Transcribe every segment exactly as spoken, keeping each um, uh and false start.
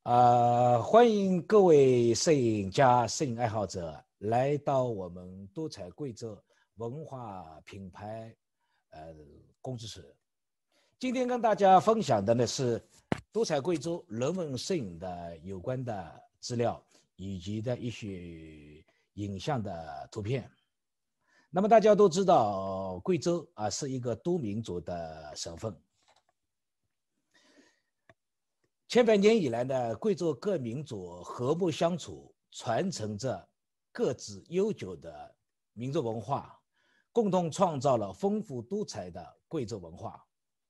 呃，欢迎各位摄影家、摄影爱好者来到我们多彩贵州文化品牌呃工作室。今天跟大家分享的呢是多彩贵州人文摄影的有关的资料以及的一些影像的图片。那么大家都知道，贵州啊是一个多民族的省份。千百年以来呢，贵州各民族和睦相处，传承着各自悠久的民族文化，共同创造了丰富多彩的贵州文化。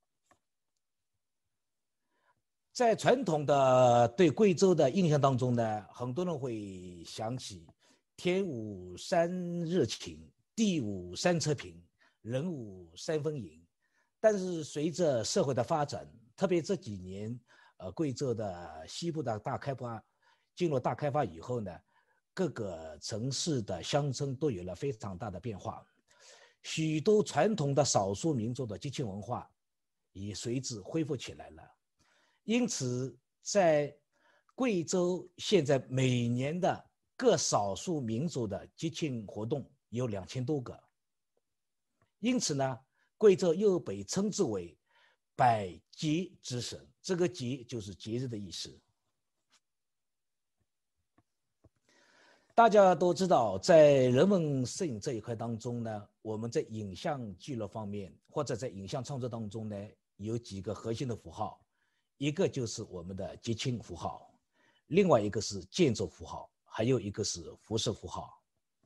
在传统的对贵州的印象当中呢，很多人会想起天无三日晴，地无三车平，人无三分银。但是随着社会的发展，特别这几年呃，贵州的西部的大开发进入大开发以后呢，各个城市的乡村都有了非常大的变化，许多传统的少数民族的节庆文化也随之恢复起来了。因此，在贵州现在每年的各少数民族的节庆活动有两千多个，因此呢，贵州又被称之为百节之省，这个节就是节日的意思。大家都知道，在人文摄影这一块当中呢，我们在影像记录方面，或者在影像创作当中呢，有几个核心的符号，一个就是我们的节庆符号，另外一个是建筑符号，还有一个是服饰符号。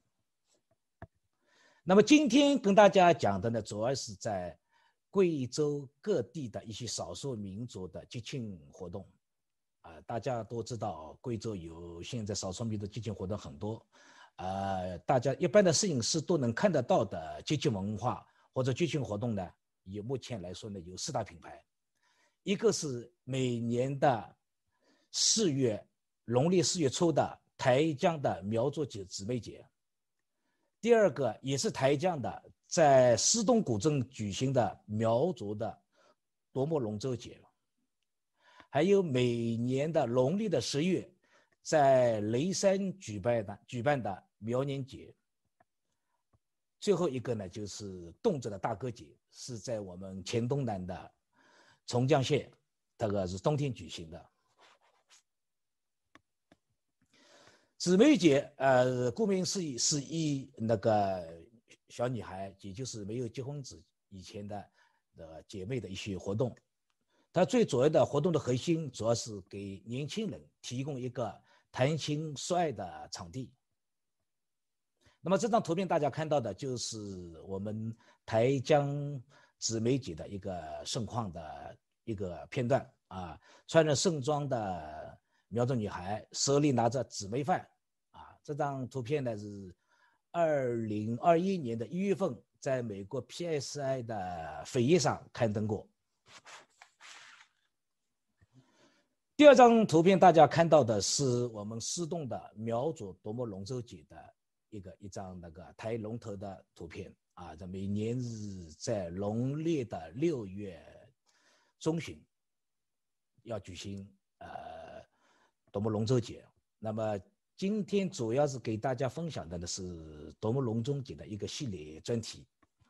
那么今天跟大家讲的呢，主要是在贵州各地的一些少数民族的节庆活动，啊、呃，大家都知道，贵州有现在少数民族节庆活动很多，呃，大家一般的摄影师都能看得到的节庆文化或者节庆活动呢，以目前来说呢，有四大品牌，一个是每年的四月农历四月初的台江的苗族节姊妹节，第二个也是台江的，在思东古镇举行的苗族的夺目龙舟节，还有每年的农历的十月，在雷山举办的举办的苗年节。最后一个呢，就是侗族的大歌节，是在我们黔东南的从江县，这个是冬天举行的。姊妹节，呃，顾名思义是以那个小女孩，也就是没有结婚之以前的呃姐妹的一些活动。它最主要的活动的核心，主要是给年轻人提供一个谈情说爱的场地。那么这张图片大家看到的就是我们台江姊妹节的一个盛况的一个片段啊，穿着盛装的苗族女孩手里拿着姊妹饭啊，这张图片呢是二零二一年的一月份在美国 P S I 的扉页上刊登过。第二张图片大家看到的是我们思东的苗族夺目龙舟节的一个一张那个抬龙头的图片啊，这每年是在农历的六月中旬要举行呃夺目龙舟节。那么今天主要是给大家分享的是夺目龙舟节的一个系列专题。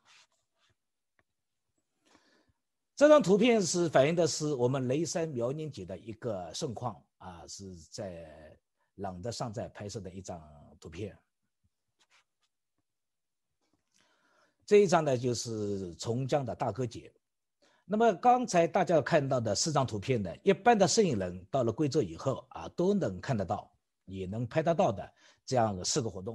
这张图片是反映的是我们雷山苗年节的一个盛况啊，是在朗德上寨拍摄的一张图片。这一张呢就是从江的大歌节。那么刚才大家看到的四张图片呢，一般的摄影人到了贵州以后啊，都能看得到，也能拍得到的这样的四个活动。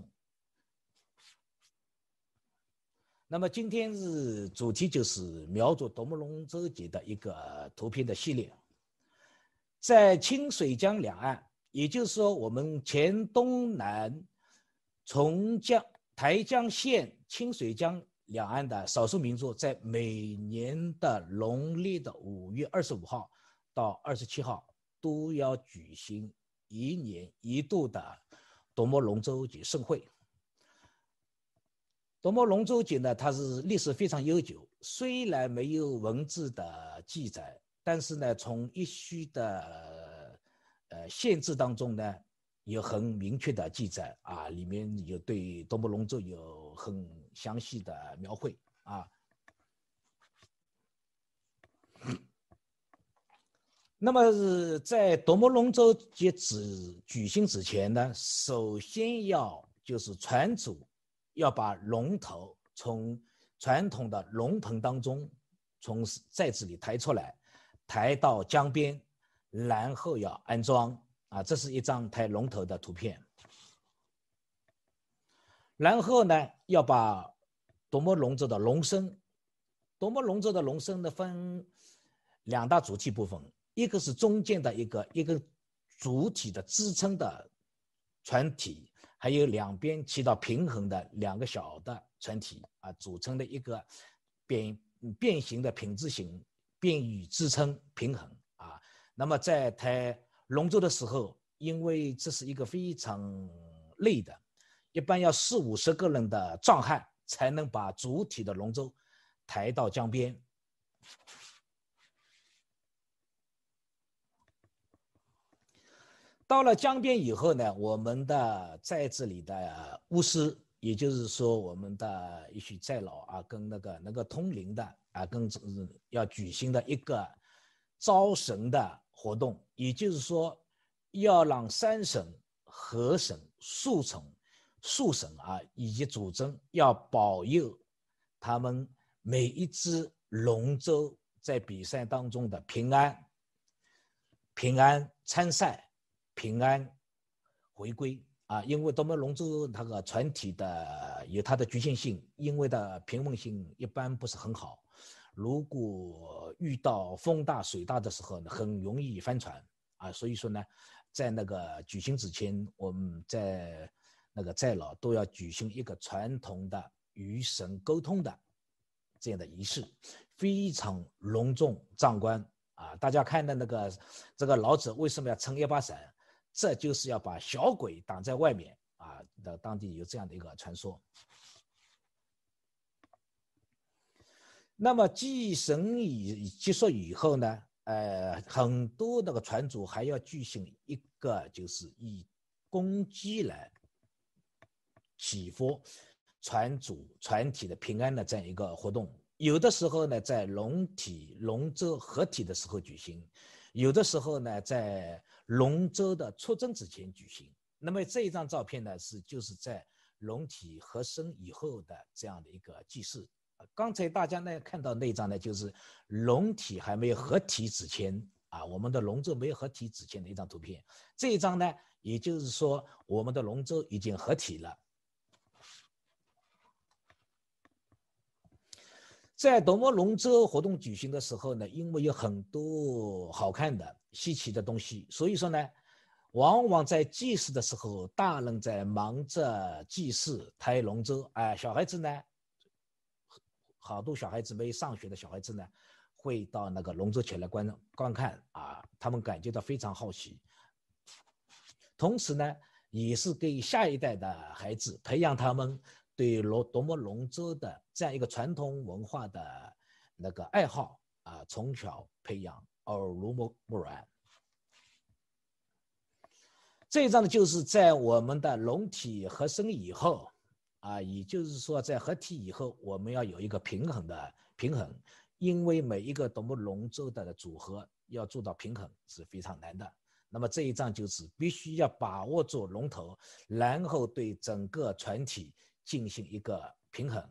那么今天是主题就是苗族夺目龙舟节的一个图片的系列，在清水江两岸，也就是说我们黔东南从江台江县清水江两岸的少数民族，在每年的农历的五月二十五号到二十七号都要举行一年一度的夺目龙舟节盛会。夺目龙舟节呢，它是历史非常悠久，虽然没有文字的记载，但是呢，从一些的呃县志当中呢有很明确的记载啊，里面有对独木龙舟有很详细的描绘啊。那么在独木龙舟节举举行之前呢，首先要就是船主要把龙头从传统的龙棚当中从寨子里抬出来，抬到江边，然后要安装啊，这是一张抬龙头的图片。然后呢，要把独木龙舟的龙身，独木龙舟的龙身呢分两大主体部分，一个是中间的一个一个主体的支撑的船体，还有两边起到平衡的两个小的船体啊，组成的一个变变形的品质型，便于支撑平衡啊。那么在抬龙舟的时候，因为这是一个非常累的，一般要四五十个人的壮汉才能把主体的龙舟抬到江边。到了江边以后呢，我们的寨子里的巫师，也就是说我们的一些寨老啊，跟那个那个通灵的啊，跟要举行的一个招神的活动，也就是说要让山神、河神、树神、树神啊以及主神要保佑他们每一只龙舟在比赛当中的平安、平安参赛。平安回归啊，因为独木龙舟那个船体的有它的局限性，因为的平稳性一般不是很好，如果遇到风大水大的时候呢，很容易翻船啊。所以说呢，在那个举行之前，我们在那个寨老都要举行一个传统的与神沟通的这样的仪式，非常隆重壮观啊。大家看的那个这个老者为什么要撑一把伞？这就是要把小鬼挡在外面啊！的当地有这样的一个传说。那么祭神以结束以后呢，呃，很多那个船主还要举行一个就是以公鸡来祈福船主船体的平安的这样一个活动。有的时候呢，在龙体龙舟合体的时候举行，有的时候呢，在龙舟的出征之前举行。那么这一张照片呢，是就是在龙体合身以后的这样的一个祭祀。刚才大家呢看到那张呢，就是龙体还没有合体之前啊，我们的龙舟没有合体之前的一张图片。这一张呢，也就是说我们的龙舟已经合体了。在独木龙舟活动举行的时候呢，因为有很多好看的、稀奇的东西，所以说呢，往往在祭祀的时候，大人在忙着祭祀、抬龙舟，哎、呃，小孩子呢，好多小孩子没上学的小孩子呢，会到那个龙舟前来观观看啊，他们感觉到非常好奇。同时呢，也是给下一代的孩子培养他们对独木龙舟的这样一个传统文化的那个爱好啊，从小培养，耳濡目染。这一张呢，就是在我们的龙体合身以后啊，也就是说在合体以后，我们要有一个平衡的平衡，因为每一个独木龙舟的组合要做到平衡是非常难的。那么这一张就是必须要把握住龙头，然后对整个船体进行一个平衡。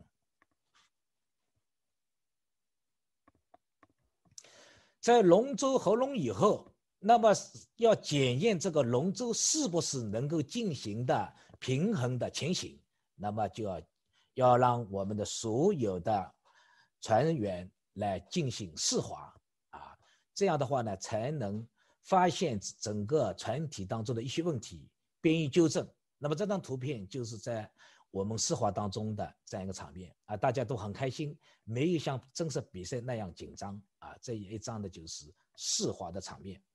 在龙舟合龙以后，那么要检验这个龙舟是不是能够进行的平衡的前行，那么就要要让我们的所有的船员来进行试划啊，这样的话呢，才能发现整个船体当中的一些问题，便于纠正。那么这张图片就是在我们试划当中的这样一个场面啊，大家都很开心，没有像正式比赛那样紧张啊。这一张的就是试划的场面。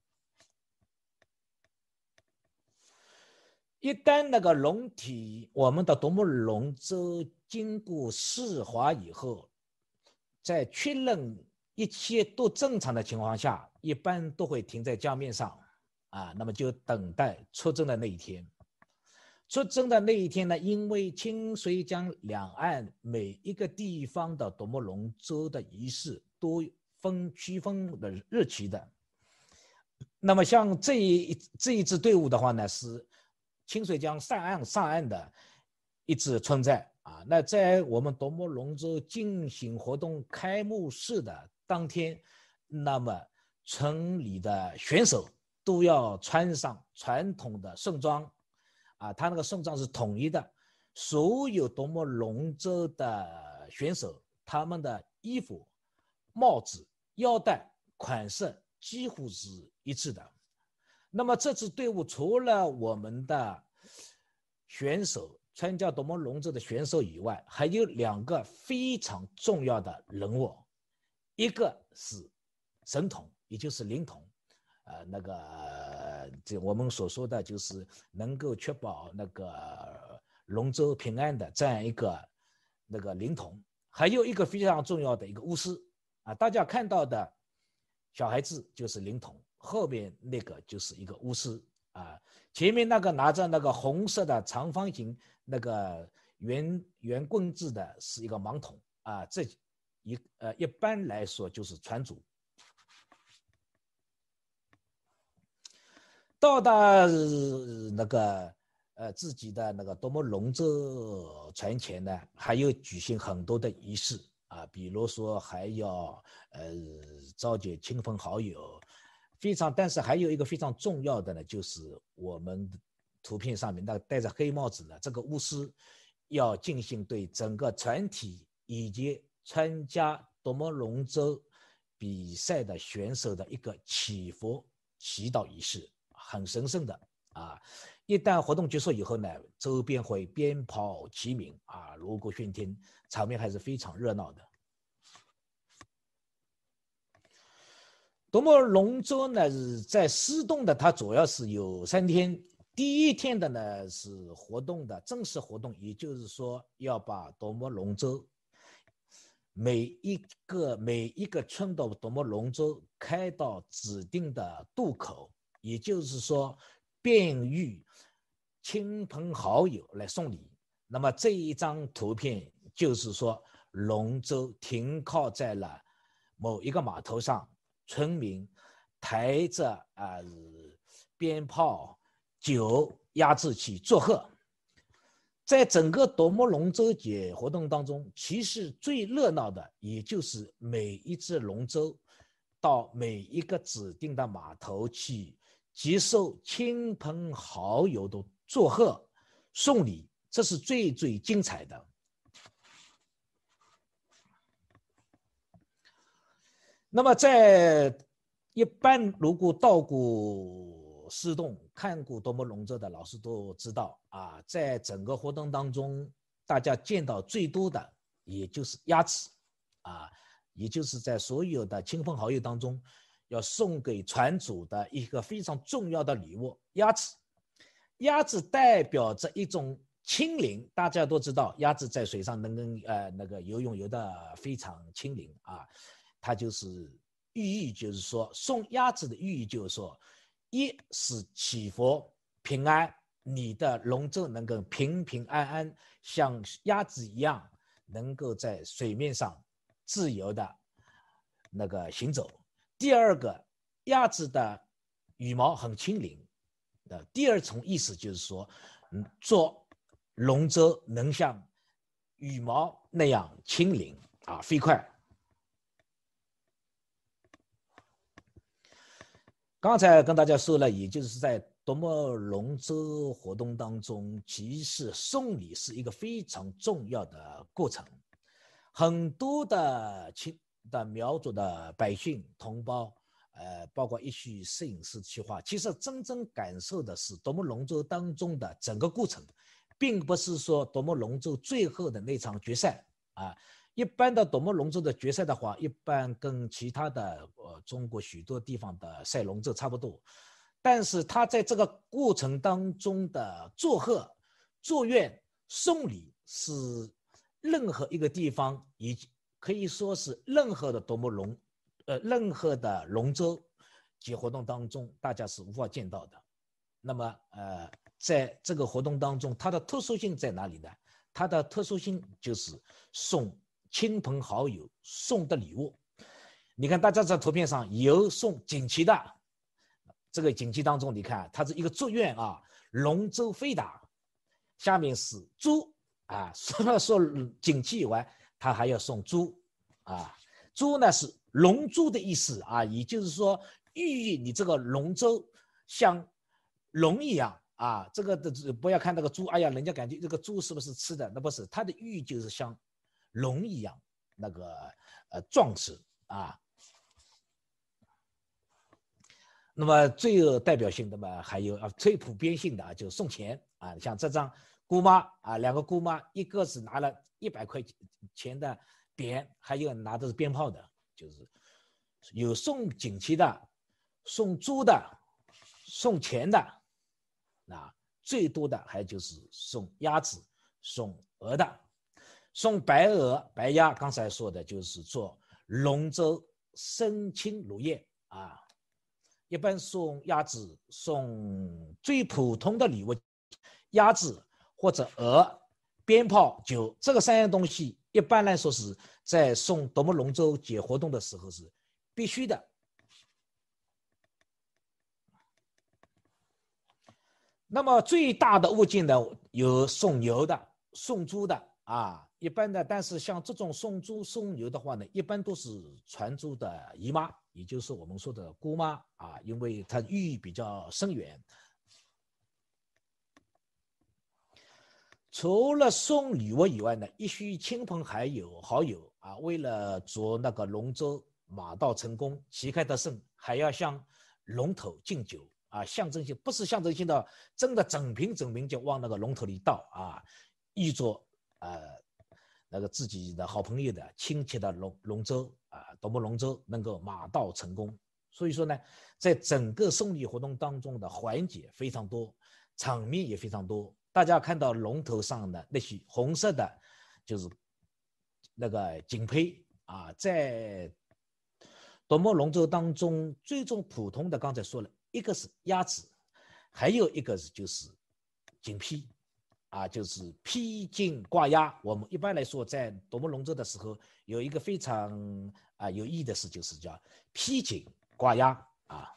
一旦那个龙体，我们的独木龙舟经过试划以后，在确认一切都正常的情况下，一般都会停在江面上啊，那么就等待出征的那一天。出征的那一天呢，因为清水江两岸每一个地方的夺墨龙舟的仪式都分区分的日期的。那么像这一这一支队伍的话呢，是清水江上岸上岸的一支村寨啊。那在我们夺墨龙舟进行活动开幕式的当天，那么村里的选手都要穿上传统的盛装啊，他那个盛装是统一的，所有夺墨龙舟的选手他们的衣服、帽子、腰带款式几乎是一致的。那么这支队伍除了我们的选手参加夺墨龙舟的选手以外，还有两个非常重要的人物，一个是神童，也就是灵童，呃，那个这我们所说的就是能够确保那个龙舟平安的这样一个那个灵童，还有一个非常重要的一个巫师啊，大家看到的小孩子就是灵童，后面那个就是一个巫师啊，前面那个拿着那个红色的长方形那个圆圆棍子的是一个盲童啊，这一呃一般来说就是船主。到达那个呃自己的那个夺墨龙舟船前呢，还有举行很多的仪式啊，比如说还要呃召集亲朋好友，非常，但是还有一个非常重要的呢，就是我们图片上面那个戴着黑帽子的这个巫师，要进行对整个船体以及参加夺墨龙舟比赛的选手的一个祈福祈祷仪式，很神圣的啊。一旦活动结束以后呢，周边会鞭炮齐鸣啊，锣鼓喧天，场面还是非常热闹的。夺墨龙舟呢，在施动的，它主要是有三天。第一天的呢是活动的正式活动，也就是说要把夺墨龙舟每一个每一个村的夺墨龙舟开到指定的渡口，也就是说便于亲朋好友来送礼。那么这一张图片就是说龙舟停靠在了某一个码头上，村民抬着啊、呃、鞭炮、酒、压制器祝贺。在整个夺墨龙舟节活动当中，其实最热闹的也就是每一只龙舟到每一个指定的码头去接受亲朋好友的祝贺送礼，这是最最精彩的。那么在一般如果到过施洞看过夺墨龙舟的老师都知道啊，在整个活动当中大家见到最多的也就是鸭子啊，也就是在所有的亲朋好友当中要送给船主的一个非常重要的礼物，鸭子。鸭子代表着一种轻灵，大家都知道鸭子在水上能跟呃那个游泳游得非常轻灵啊，它就是寓意就是说送鸭子的寓意就是说，一是祈福平安，你的龙舟能够平平安安像鸭子一样能够在水面上自由的那个行走。第二个，鸭子的羽毛很轻灵的，第二重意思就是说，嗯，做龙舟能像羽毛那样轻灵啊，飞快。刚才跟大家说了，也就是在夺墨龙舟活动当中，其实送礼是一个非常重要的过程。很多的亲的苗族的百姓同胞，呃，包括一些摄影师去画，其实真正感受的是夺墨龙舟当中的整个过程，并不是说夺墨龙舟最后的那场决赛啊。一般的夺墨龙舟的决赛的话，一般跟其他的呃中国许多地方的赛龙舟差不多，但是他在这个过程当中的祝贺、祝愿、送礼是任何一个地方，也可以说是任何的夺墨龙，呃，任何的龙舟节活动当中，大家是无法见到的。那么，呃，在这个活动当中，它的特殊性在哪里呢？它的特殊性就是送亲朋好友送的礼物。你看，大家在图片上有送锦旗的，这个锦旗当中，你看它是一个祝愿啊，龙舟飞达，下面是猪啊，除了说锦旗以外，它还要送猪啊。猪呢是龙珠的意思啊，也就是说寓意你这个龙舟像龙一样啊。这个的不要看那个猪，哎呀，人家感觉这个猪是不是吃的？那不是，它的寓意就是像龙一样那个呃壮实啊。那么最有代表性的嘛，还有啊最普遍性的啊，就是送钱啊，像这张姑妈啊，两个姑妈，一个是拿了一百块钱的匾，还有拿的是鞭炮的，就是有送锦旗的、送猪的、送钱的，啊，最多的还就是送鸭子、送鹅的，送白鹅、白鸭，刚才说的就是做龙舟升亲如宴啊。一般送鸭子，送最普通的礼物，鸭子或者鹅、鞭炮、酒，这个三样东西，一般来说是在送独木龙舟节活动的时候是必须的。那么最大的物件呢，有送牛的、送猪的啊，一般的。但是像这种送猪、送牛的话呢，一般都是传族的姨妈，也就是我们说的姑妈啊，因为它寓意比较深远。除了送礼物以外呢，一些亲朋还有好友啊，为了做那个龙舟马到成功、旗开得胜，还要向龙头敬酒啊，象征性不是象征性的，真的整瓶整瓶就往那个龙头里倒啊，预祝呃那个自己的好朋友的亲戚的龙龙舟啊，独木龙舟能够马到成功。所以说呢，在整个送礼活动当中的环节非常多，场面也非常多。大家看到龙头上的那些红色的，就是那个锦胚啊，在独木龙舟当中，最重普通的刚才说了，一个是鸭子，还有一个是就是锦披啊，就是披锦挂鸭。我们一般来说在独木龙舟的时候，有一个非常啊有意义的事，就是叫披锦挂鸭啊。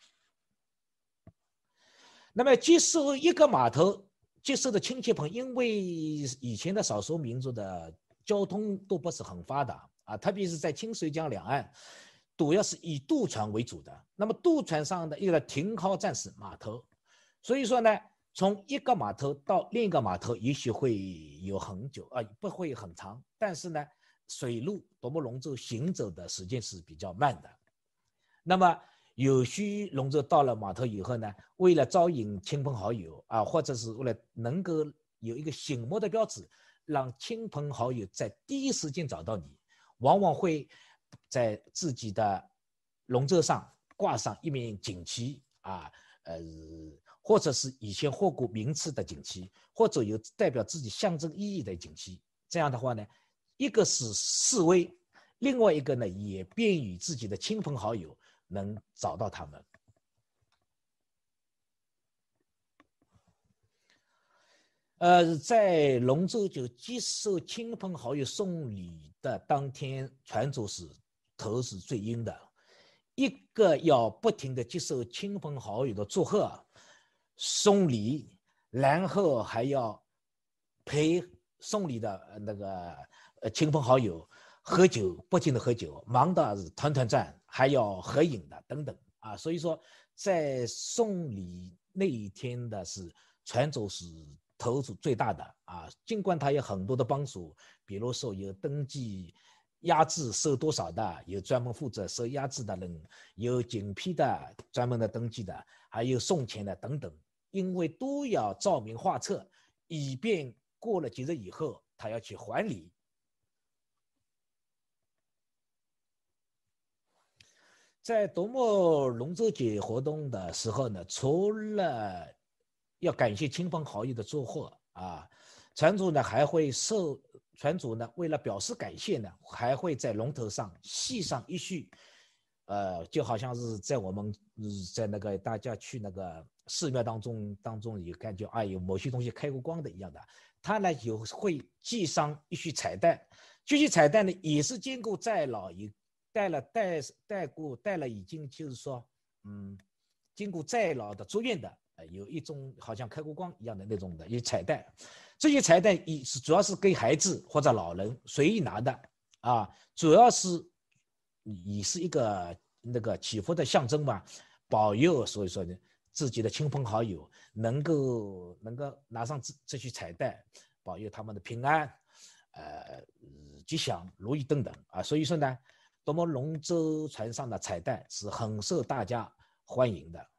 那么接收一个码头接受的亲戚朋友，因为以前的少数民族的交通都不是很发达啊，特别是在清水江两岸，主要是以渡船为主的。那么渡船上的一个停靠站是码头，所以说呢，从一个码头到另一个码头，也许会有很久啊，不会很长，但是呢，水路独木龙舟行走的时间是比较慢的。那么有些龙舟到了码头以后呢，为了招引亲朋好友啊，或者是为了能够有一个醒目的标志，让亲朋好友在第一时间找到你，往往会在自己的龙舟上挂上一面锦旗啊，呃，或者是以前获过名次的锦旗，或者有代表自己象征意义的锦旗。这样的话呢，一个是示威，另外一个呢也便于自己的亲朋好友能找到他们。呃，在龙舟就接受亲朋好友送礼的当天，船主是头是最阴的，一个要不停的接受亲朋好友的祝贺、送礼，然后还要陪送礼的那个呃亲朋好友喝酒，不停的喝酒，忙的是团团转，还要合影的等等啊。所以说，在送礼那一天的是船主是投入最大的啊。尽管他有很多的帮手，比如说有登记压制收多少的，有专门负责收压制的人，有锦披的专门的登记的，还有送钱的等等，因为都要照明画册，以便过了节日以后他要去还礼。在独木龙舟节活动的时候呢，除了要感谢亲朋好友的祝贺啊，船主呢还会受船主呢为了表示感谢呢，还会在龙头上系上一束呃，就好像是在我们在那个大家去那个寺庙当中当中有感觉啊，有某些东西开过光的一样的，它呢有会系上一些彩带，这些彩带呢也是经过再老也戴了戴戴过戴了已经就是说嗯，经过再老的住院的，呃，有一种好像开过光一样的那种的一些彩带，这些彩带也是主要是给孩子或者老人随意拿的啊，主要是也是一个那个祈福的象征嘛，保佑所以说呢自己的亲朋好友能够能够拿上这这些彩带，保佑他们的平安，呃吉祥如意等等啊，所以说呢，多么龙舟船上的彩带是很受大家欢迎的。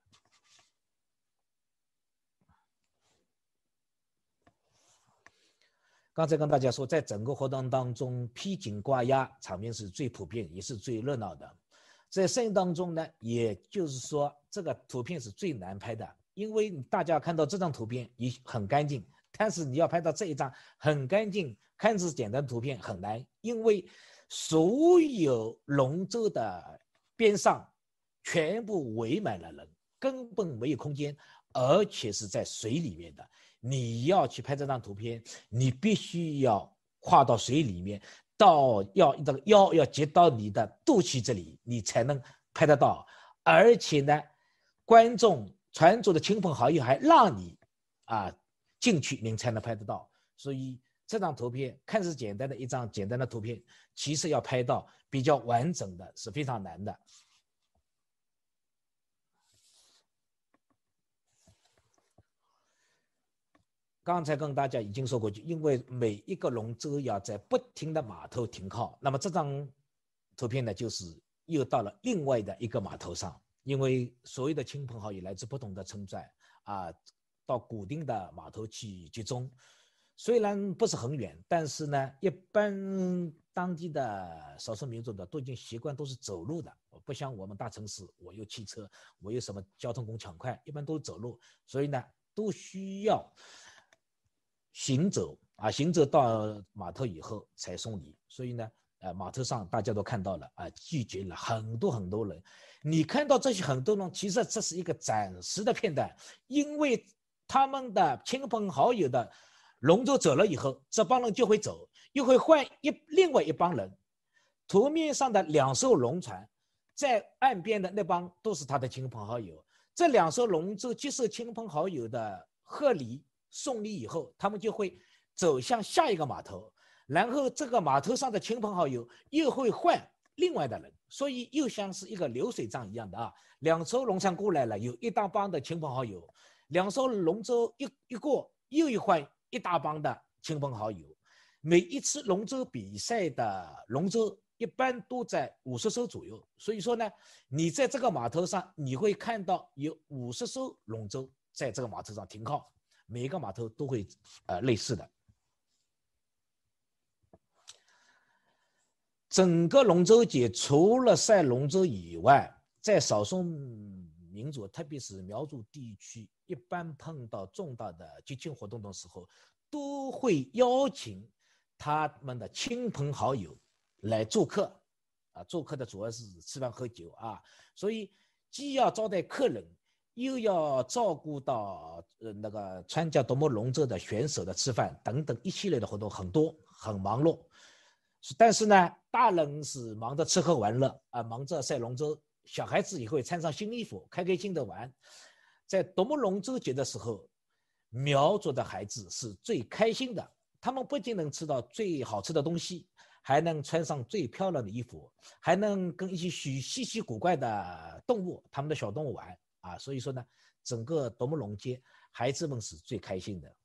刚才跟大家说，在整个活动当中，披荆挂押场面是最普遍，也是最热闹的。在摄影当中呢，也就是说，这个图片是最难拍的，因为大家看到这张图片也很干净，但是你要拍到这一张很干净、看似简单的图片很难，因为所有龙舟的边上全部围满了人，根本没有空间，而且是在水里面的。你要去拍这张图片，你必须要跨到水里面，到要这个腰要接到你的肚脐这里，你才能拍得到。而且呢，观众船主的亲朋好友还让你啊进去，您才能拍得到。所以这张图片看似简单的一张简单的图片，其实要拍到比较完整的是非常难的。刚才跟大家已经说过，因为每一个龙舟要在不停的码头停靠，那么这张图片呢，就是又到了另外的一个码头上，因为所有的亲朋好友来自不同的村寨啊，到固定的码头去集中。虽然不是很远，但是呢，一般当地的少数民族的都已经习惯都是走路的，不像我们大城市，我有汽车，我有什么交通工具抢快，一般都是走路，所以呢，都需要行走啊，行走到码头以后才送礼，所以呢，呃，码头上大家都看到了啊，聚集了很多很多人。你看到这些很多人，其实这是一个暂时的片段，因为他们的亲朋好友的龙舟走了以后，这帮人就会走，又会换一另外一帮人。图面上的两艘龙船，在岸边的那帮都是他的亲朋好友。这两艘龙舟接受亲朋好友的贺礼送礼以后，他们就会走向下一个码头，然后这个码头上的亲朋好友又会换另外的人，所以又像是一个流水账一样的啊。两艘龙船过来了，有一大帮的亲朋好友；两艘龙舟一一过，又一换一大帮的亲朋好友。每一次龙舟比赛的龙舟一般都在五十艘左右，所以说呢，你在这个码头上，你会看到有五十艘龙舟在这个码头上停靠，每一个码头都会呃类似的。整个龙舟节除了赛龙舟以外，在少数民族，特别是苗族地区，一般碰到重大的节庆活动的时候，都会邀请他们的亲朋好友来做客，啊，做客的主要是吃饭喝酒啊，所以既要招待客人，又要照顾到呃那个参加夺目龙舟的选手的吃饭等等一系列的活动，很多很忙碌。但是呢，大人是忙着吃喝玩乐啊，忙着赛龙舟，小孩子也会穿上新衣服，开开心的玩。在夺目龙舟节的时候，苗族的孩子是最开心的，他们不仅能吃到最好吃的东西，还能穿上最漂亮的衣服，还能跟一些稀稀奇古怪的动物，他们的小动物玩啊。所以说呢，整个夺目龙节，孩子们是最开心的。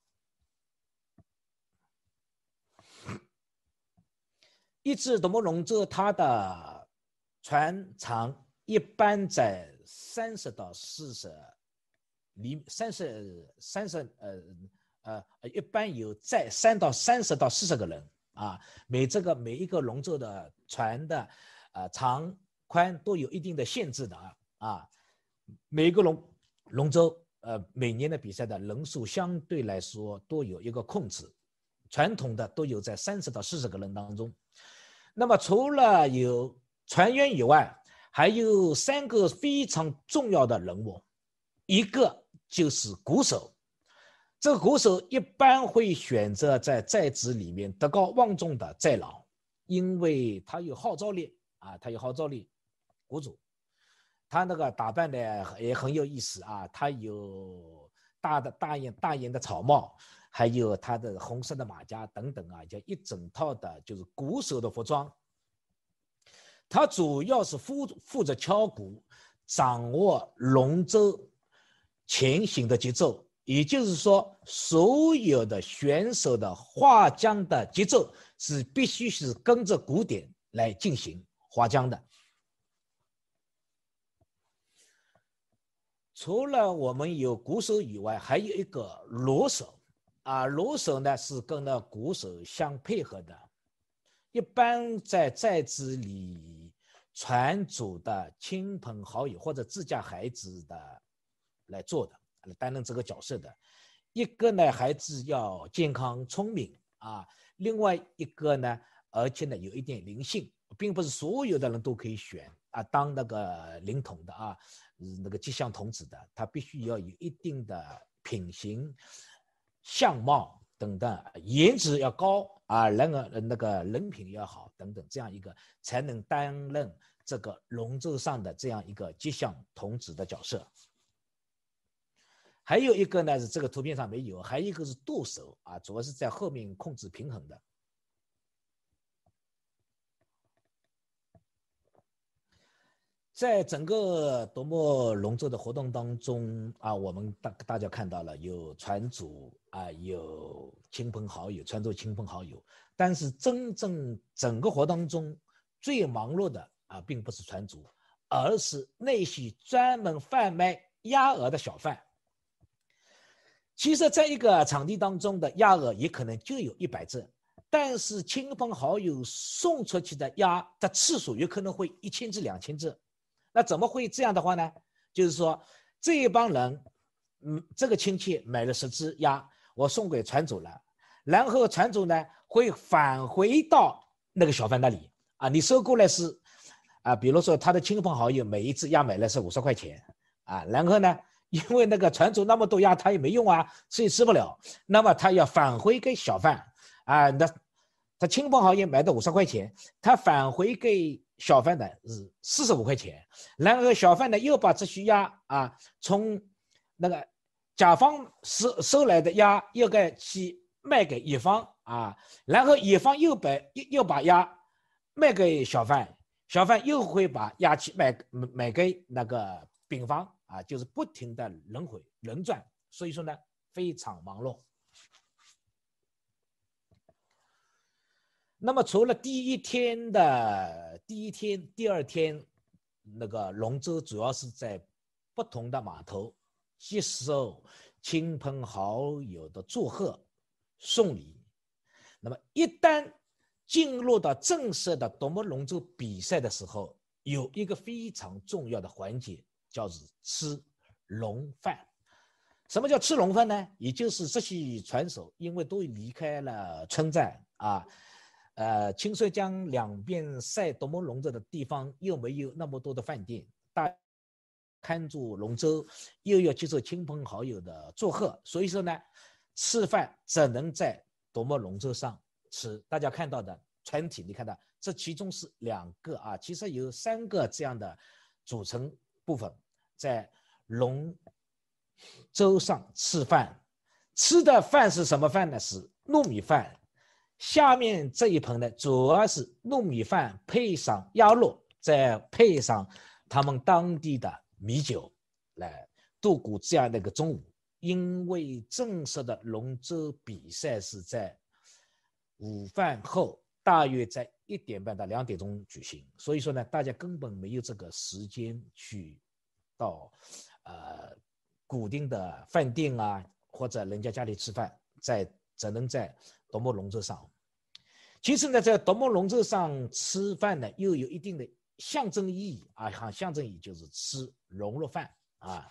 一只夺目龙舟，它的船长一般在三十到四十厘，三十三十呃呃，一般有在三到三十到四十个人啊。每这个每一个龙舟的船的呃长宽都有一定的限制的啊啊。每一个龙龙舟呃每年的比赛的人数相对来说都有一个控制，传统的都有在三十到四十个人当中。那么除了有船员以外， 还有三个非常重要的人物，一个就是鼓手。这个鼓手一般会选择在在职里面德高望重的在老，因为他有号召力啊，他有号召力。鼓手，他那个打扮的也很有意思啊，他有大的大檐大檐的草帽，还有他的红色的马甲等等啊，就一整套的就是鼓手的服装。他主要是负负责敲鼓，掌握龙舟前行的节奏。也就是说，所有的选手的划桨的节奏是必须是跟着鼓点来进行划桨的。除了我们有鼓手以外，还有一个锣手啊，锣手呢是跟那鼓手相配合的。一般在在职里传组的亲朋好友或者自家孩子的来做的。担任这个角色的。一个呢，孩子要健康聪明啊，另外一个呢，而且呢有一点灵性，并不是所有的人都可以选啊当那个灵童的啊，那个吉祥童子的，他必须要有一定的品行、相貌等等，颜值要高啊，那个那个人品要好等等，这样一个才能担任这个龙舟上的这样一个吉祥童子的角色。还有一个呢是这个图片上没有，还有一个是舵手啊，主要是在后面控制平衡的。在整个夺目龙舟的活动当中啊，我们大大家看到了有船主啊，有亲朋好友，船主亲朋好友，但是真正整个活动中最忙碌的啊，并不是船主，而是那些专门贩卖鸭鹅的小贩。其实在一个场地当中的鸭鹅也可能就有一百只，但是亲朋好友送出去的鸭的次数有可能会一千只两千只。那怎么会这样的话呢？就是说这一帮人嗯，这个亲戚买了十只鸭，我送给船主了，然后船主呢会返回到那个小贩那里啊，你收过来是啊，比如说他的亲朋好友每一只鸭买了是五十块钱啊，然后呢因为那个船主那么多鸭他也没用啊，所以吃不了，那么他要返回给小贩啊，那他亲朋好友买的五十块钱，他返回给小贩的是四十五块钱，然后小贩呢又把这些鸭啊从那个甲方收收来的鸭又该去卖给乙方啊，然后乙方又把又把鸭卖给小贩，小贩又会把鸭去卖卖给那个丙方啊，就是不停的轮回轮转，所以说呢非常忙碌。那么除了第一天的第一天、第二天，那个龙舟主要是在不同的码头接受亲朋好友的祝贺、送礼。那么一旦进入到正式的夺目龙舟比赛的时候，有一个非常重要的环节，叫做吃龙饭。什么叫吃龙饭呢？也就是这些船手因为都离开了村寨啊。呃，清水江两边晒夺目龙舟的地方又没有那么多的饭店，大看住龙舟，又要接受亲朋好友的祝贺，所以说呢，吃饭只能在夺目龙舟上吃。大家看到的船体，你看到这其中是两个啊，其实有三个这样的组成部分，在龙舟上吃饭。吃的饭是什么饭呢？是糯米饭。下面这一盆呢，主要是糯米饭配上鸭肉，再配上他们当地的米酒，来度过这样的一个中午。因为正式的龙舟比赛是在午饭后，大约在一点半到两点钟举行，所以说呢，大家根本没有这个时间去到呃固定的饭店啊，或者人家家里吃饭，在只能在夺目龙舟上。其实呢，在夺目龙舟上吃饭呢，又有一定的象征意义啊，哈，象征意义就是吃龙肉饭啊。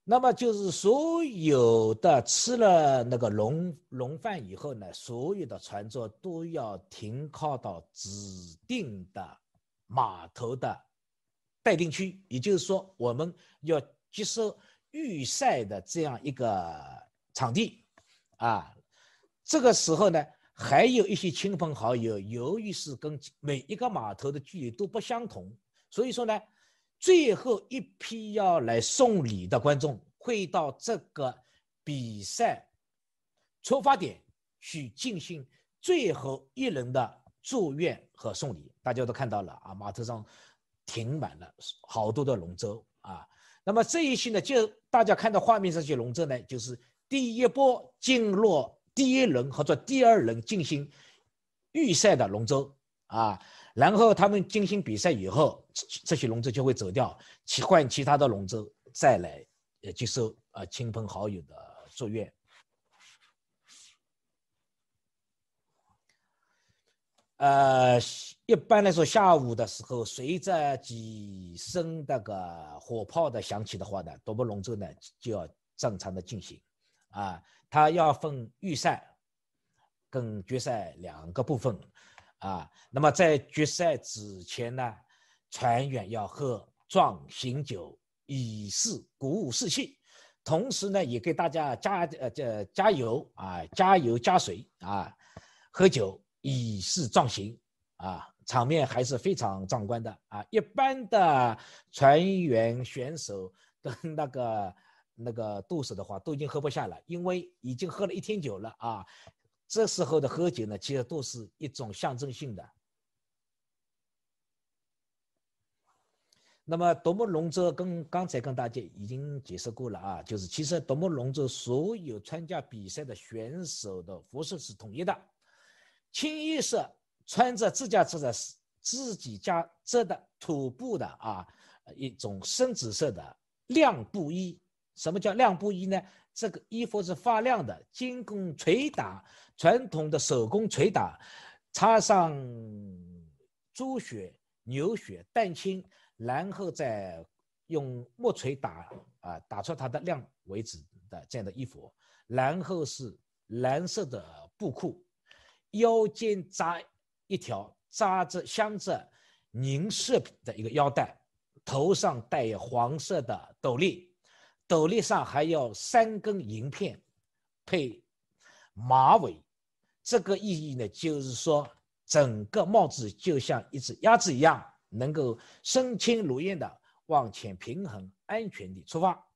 那么就是所有的吃了那个龙龙饭以后呢，所有的船只都要停靠到指定的码头的待定区，也就是说，我们要接受预赛的这样一个场地啊。这个时候呢，还有一些亲朋好友，由于是跟每一个码头的距离都不相同，所以说呢，最后一批要来送礼的观众会到这个比赛出发点去进行最后一轮的祝愿和送礼。大家都看到了啊，码头上停满了好多的龙舟啊。那么这一些呢，就大家看到画面上这些龙舟呢，就是第一波进入第一轮或者第二轮进行预赛的龙舟啊，然后他们进行比赛以后，这些龙舟就会走掉，换其他的龙舟再来呃接受呃亲朋好友的祝愿。呃，一般来说，下午的时候，随着几声那个火炮的响起的话呢，夺目龙舟呢就要正常的进行啊。它要分预赛跟决赛两个部分啊。那么在决赛之前呢，船员要喝壮行酒，以示鼓舞士气。同时呢，也给大家加呃这加油啊，加油加水啊，喝酒。以示壮行啊，场面还是非常壮观的啊！一般的船员选手跟那个那个舵手的话，都已经喝不下了，因为已经喝了一天酒了啊。这时候的喝酒呢，其实都是一种象征性的。那么夺目龙舟跟刚才跟大家已经解释过了啊，就是其实夺目龙舟所有参加比赛的选手的服饰是统一的。清一色穿着自家织的自己家织的土布的啊一种深紫色的亮布衣。什么叫亮布衣呢？这个衣服是发亮的，经过捶打，传统的手工捶打，插上猪血、牛血、蛋清，然后再用木锤打啊打出它的亮为止的这样的衣服，然后是蓝色的布裤。腰间扎一条扎着镶着凝饰的一个腰带，头上戴黄色的斗笠，斗笠上还有三根银片配马尾。这个意义呢，就是说整个帽子就像一只鸭子一样，能够身轻如燕的往前平衡安全地出发。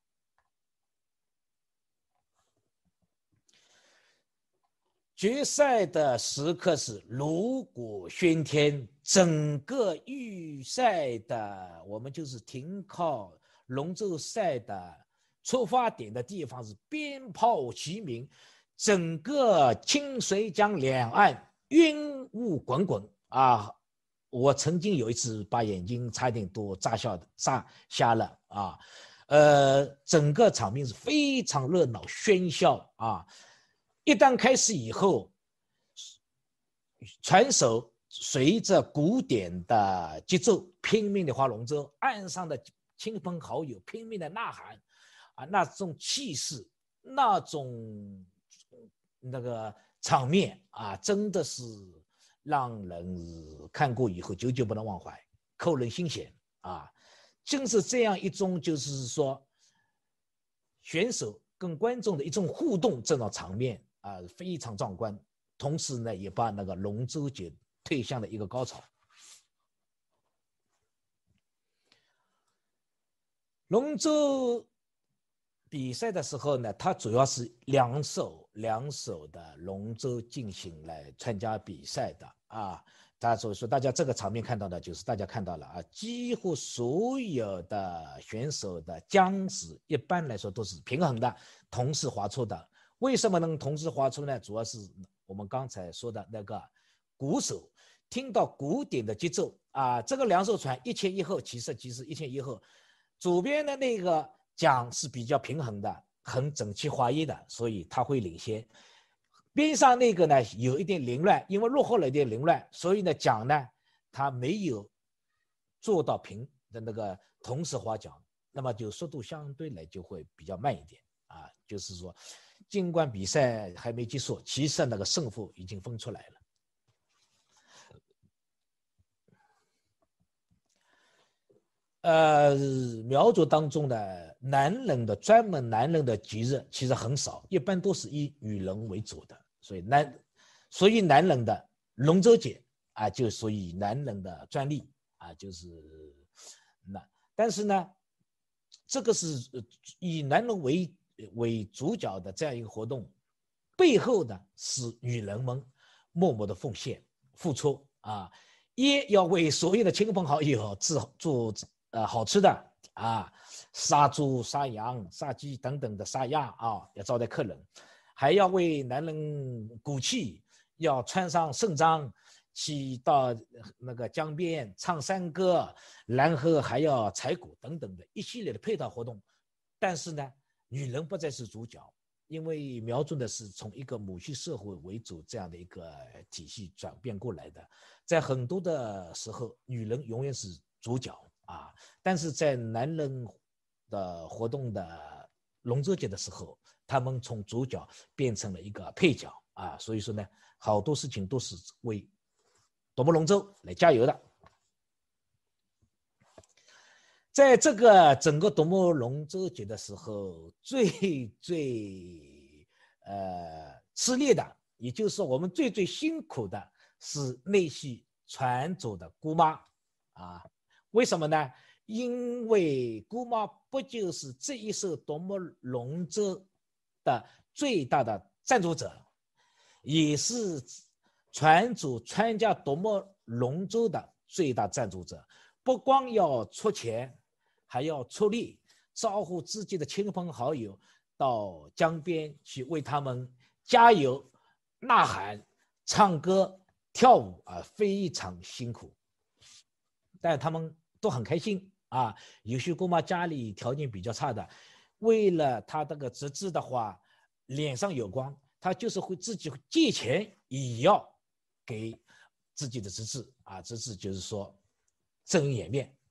决赛的时刻是炉火喧天，整个预赛的我们就是停靠龙舟赛的出发点的地方是鞭炮齐鸣，整个清水江两岸云雾滚滚啊！我曾经有一次把眼睛差点都炸笑炸瞎了啊！呃，整个场面是非常热闹喧嚣啊！一旦开始以后，船手随着鼓点的节奏拼命的划龙舟，岸上的亲朋好友拼命的呐喊，啊，那种气势，那种那个场面啊，真的是让人看过以后久久不能忘怀，扣人心弦啊！正是这样一种，就是说选手跟观众的一种互动，这种场面啊，非常壮观。同时呢，也把那个龙舟节推向了一个高潮。龙舟比赛的时候呢，它主要是两手两手的龙舟进行来参加比赛的啊。大家所以说，大家这个场面看到的就是大家看到了啊，几乎所有的选手的桨子一般来说都是平衡的，同时划出的。为什么能同时划出呢？主要是我们刚才说的那个鼓手听到鼓点的节奏啊，这个两艘船一前一后，其实其实一前一后，左边的那个桨是比较平衡的，很整齐划一的，所以它会领先。边上那个呢有一点凌乱，因为落后了一点凌乱，所以呢桨呢它没有做到平的那个同时划桨。 那么就速度相对来就会比较慢一点啊。就是说，尽管比赛还没结束，其实那个胜负已经分出来了。呃，苗族当中的男人的专门男人的节日其实很少，一般都是以女人为主的，所以男属于男人的龙舟节啊，就属于男人的专利啊，就是那。但是呢，这个是以男人为为主角的这样一个活动，背后呢是女人们默默的奉献付出啊，也要为所有的亲朋好友做做。呃，好吃的啊，杀猪、杀羊、杀鸡等等的杀鸭啊，要招待客人，还要为男人鼓气，要穿上盛装，去到那个江边唱山歌，然后还要采谷等等的一系列的配套活动。但是呢，女人不再是主角，因为苗族的是从一个母系社会为主这样的一个体系转变过来的，在很多的时候，女人永远是主角。啊，但是在男人的活动的龙舟节的时候，他们从主角变成了一个配角啊，所以说呢，好多事情都是为夺目龙舟来加油的。在这个整个夺目龙舟节的时候，最最呃吃力的，也就是说我们最最辛苦的是那些船主的姑妈啊。为什么呢？因为姑妈不就是这一艘夺目龙舟的最大的赞助者，也是船主参加夺目龙舟的最大赞助者。不光要出钱，还要出力，招呼自己的亲朋好友到江边去为他们加油、呐喊、唱歌、跳舞啊，非常辛苦。但他们都很开心啊。有些姑妈家里条件比较差的，为了她这个侄子的话，脸上有光，她就是会自己借钱也要给自己的侄子啊，侄子就是说挣人颜面。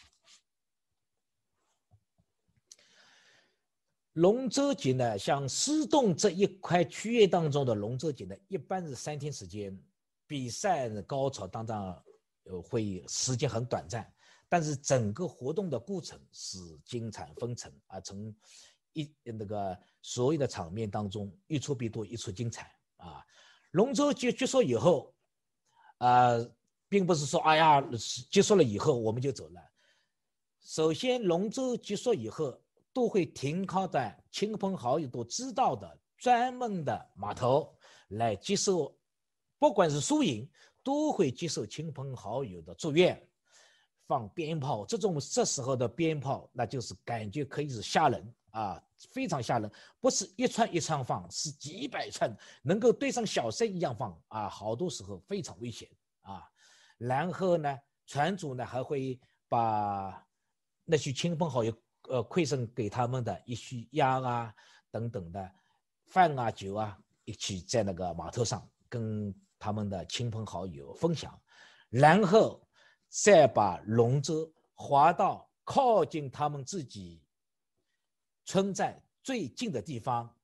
龙舟节呢，像施洞这一块区域当中的龙舟节呢，一般是三天时间，比赛高潮当然会时间很短暂，但是整个活动的过程是精彩纷呈啊，从一那个所有的场面当中一触必多，一触精彩啊。龙舟节结束以后，啊，并不是说哎呀结束了以后我们就走了。首先，龙舟结束以后，都会停靠在亲朋好友都知道的专门的码头来接受，不管是输赢，都会接受亲朋好友的祝愿，放鞭炮。这种这时候的鞭炮，那就是感觉可以是吓人啊，非常吓人，不是一串一串放，是几百串，能够对上小山一样放啊，好多时候非常危险啊。然后呢，船主呢还会把那些亲朋好友呃馈赠给他们的一些鸭啊等等的饭啊酒啊，一起在那个码头上跟他们的亲朋好友分享，然后再把龙舟划到靠近他们自己村寨最近的地方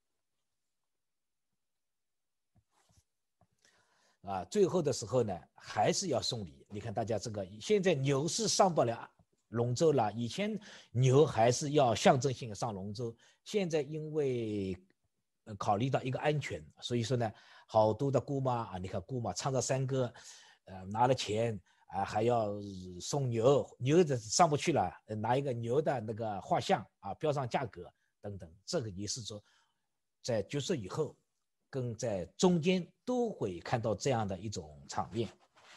啊。最后的时候呢，还是要送礼。你看大家这个现在牛是上不了龙舟了，以前牛还是要象征性上龙舟，现在因为考虑到一个安全，所以说呢，好多的姑妈啊，你看姑妈唱着山歌，呃，拿了钱啊，还要送牛，牛的上不去了，拿一个牛的那个画像啊，标上价格等等，这个也是说，在结束以后，跟在中间都会看到这样的一种场面。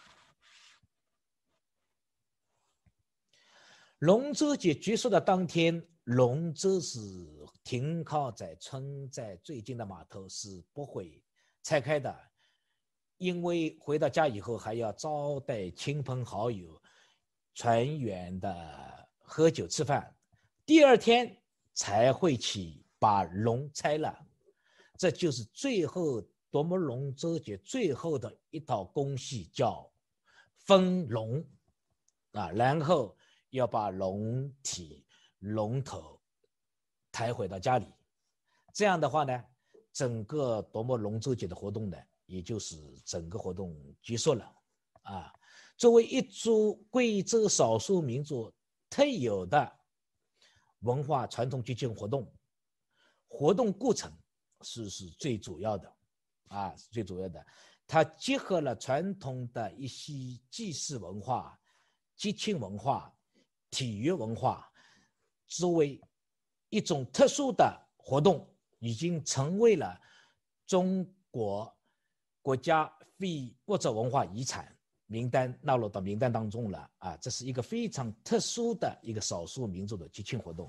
龙舟节结束的当天，龙舟是停靠在村寨最近的码头，是不会拆开的，因为回到家以后还要招待亲朋好友、船员的喝酒吃饭，第二天才会去把龙拆了。这就是最后夺目龙舟节最后的一道工序，叫分龙啊，然后要把龙体、 龙头抬回到家里。这样的话呢，整个夺目龙舟节的活动呢，也就是整个活动结束了啊。作为一株贵州少数民族特有的文化传统节庆活动，活动过程是是最主要的啊，最主要的，它结合了传统的一些祭祀文化、节庆文化、体育文化，作为一种特殊的活动，已经成为了中国国家非物质文化遗产名单纳入到名单当中了啊！这是一个非常特殊的一个少数民族的节庆活动。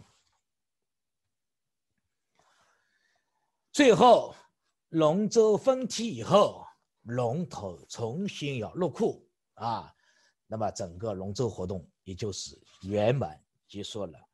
最后，龙舟分体以后，龙头重新要入库啊，那么整个龙舟活动也就是圆满结束了。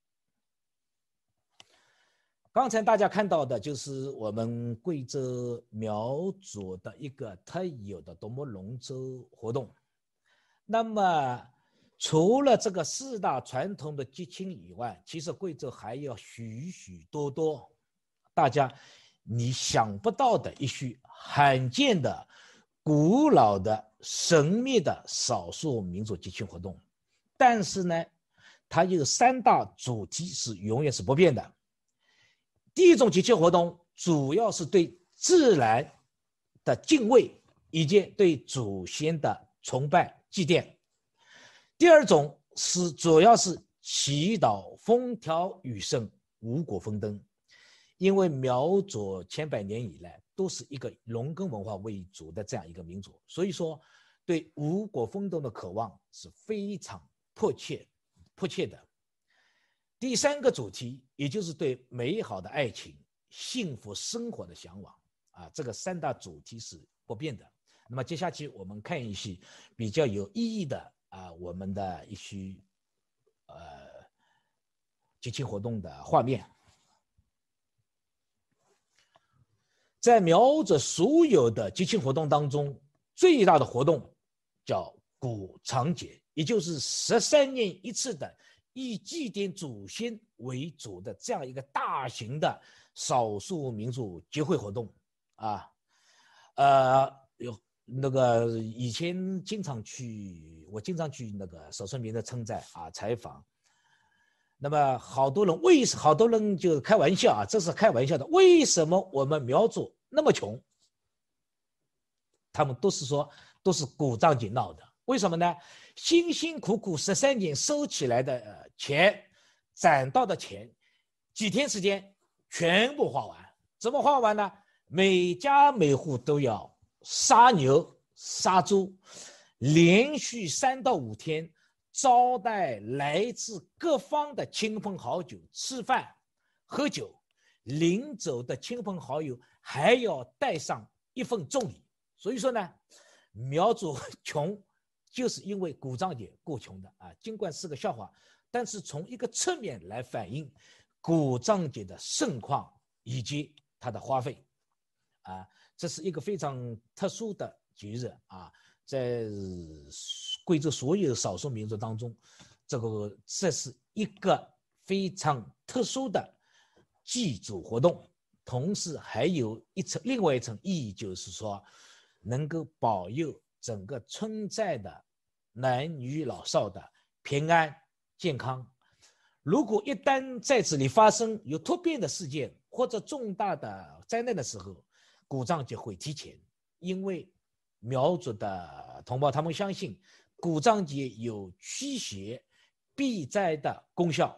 刚才大家看到的就是我们贵州苗族的一个特有的夺目龙舟活动。那么除了这个四大传统的节庆以外，其实贵州还有许许多多大家你想不到的一些罕见的、古老的、神秘的少数民族节庆活动。但是呢，它有三大主题是永远是不变的。第一种节庆活动主要是对自然的敬畏以及对祖先的崇拜祭奠。第二种是主要是祈祷风调雨顺、五谷丰登。因为苗族千百年以来都是一个农耕文化为主的这样一个民族，所以说对五谷丰登的渴望是非常迫切迫切的。第三个主题，也就是对美好的爱情、幸福生活的向往啊，这个三大主题是不变的。那么接下去我们看一些比较有意义的啊，我们的一些呃节庆活动的画面。在苗族所有的节庆活动当中，最大的活动叫古长节，也就是十三年一次的以祭奠祖先为主的这样一个大型的少数民族节会活动啊。呃，有那个以前经常去，我经常去那个少数民族村寨啊采访。那么好多人为好多人就开玩笑啊，这是开玩笑的。为什么我们苗族那么穷？他们都是说都是古藏节闹的。为什么呢？辛辛苦苦十三年收起来的钱，攒到的钱，几天时间全部花完。怎么花完呢？每家每户都要杀牛杀猪，连续三到五天。招待来自各方的亲朋好友吃饭喝酒，临走的亲朋好友还要带上一份重礼。所以说呢，苗族穷就是因为古藏节够穷的啊。尽管是个笑话，但是从一个侧面来反映古藏节的盛况以及它的花费啊，这是一个非常特殊的节日啊。在贵州所有少数民族当中，这个这是一个非常特殊的祭祖活动，同时还有一层另外一层意义，就是说能够保佑整个村寨的男女老少的平安健康。如果一旦在这里发生有突变的事件或者重大的灾难的时候，古藏节会提前，因为苗族的同胞他们相信古藏节有驱邪避灾的功效。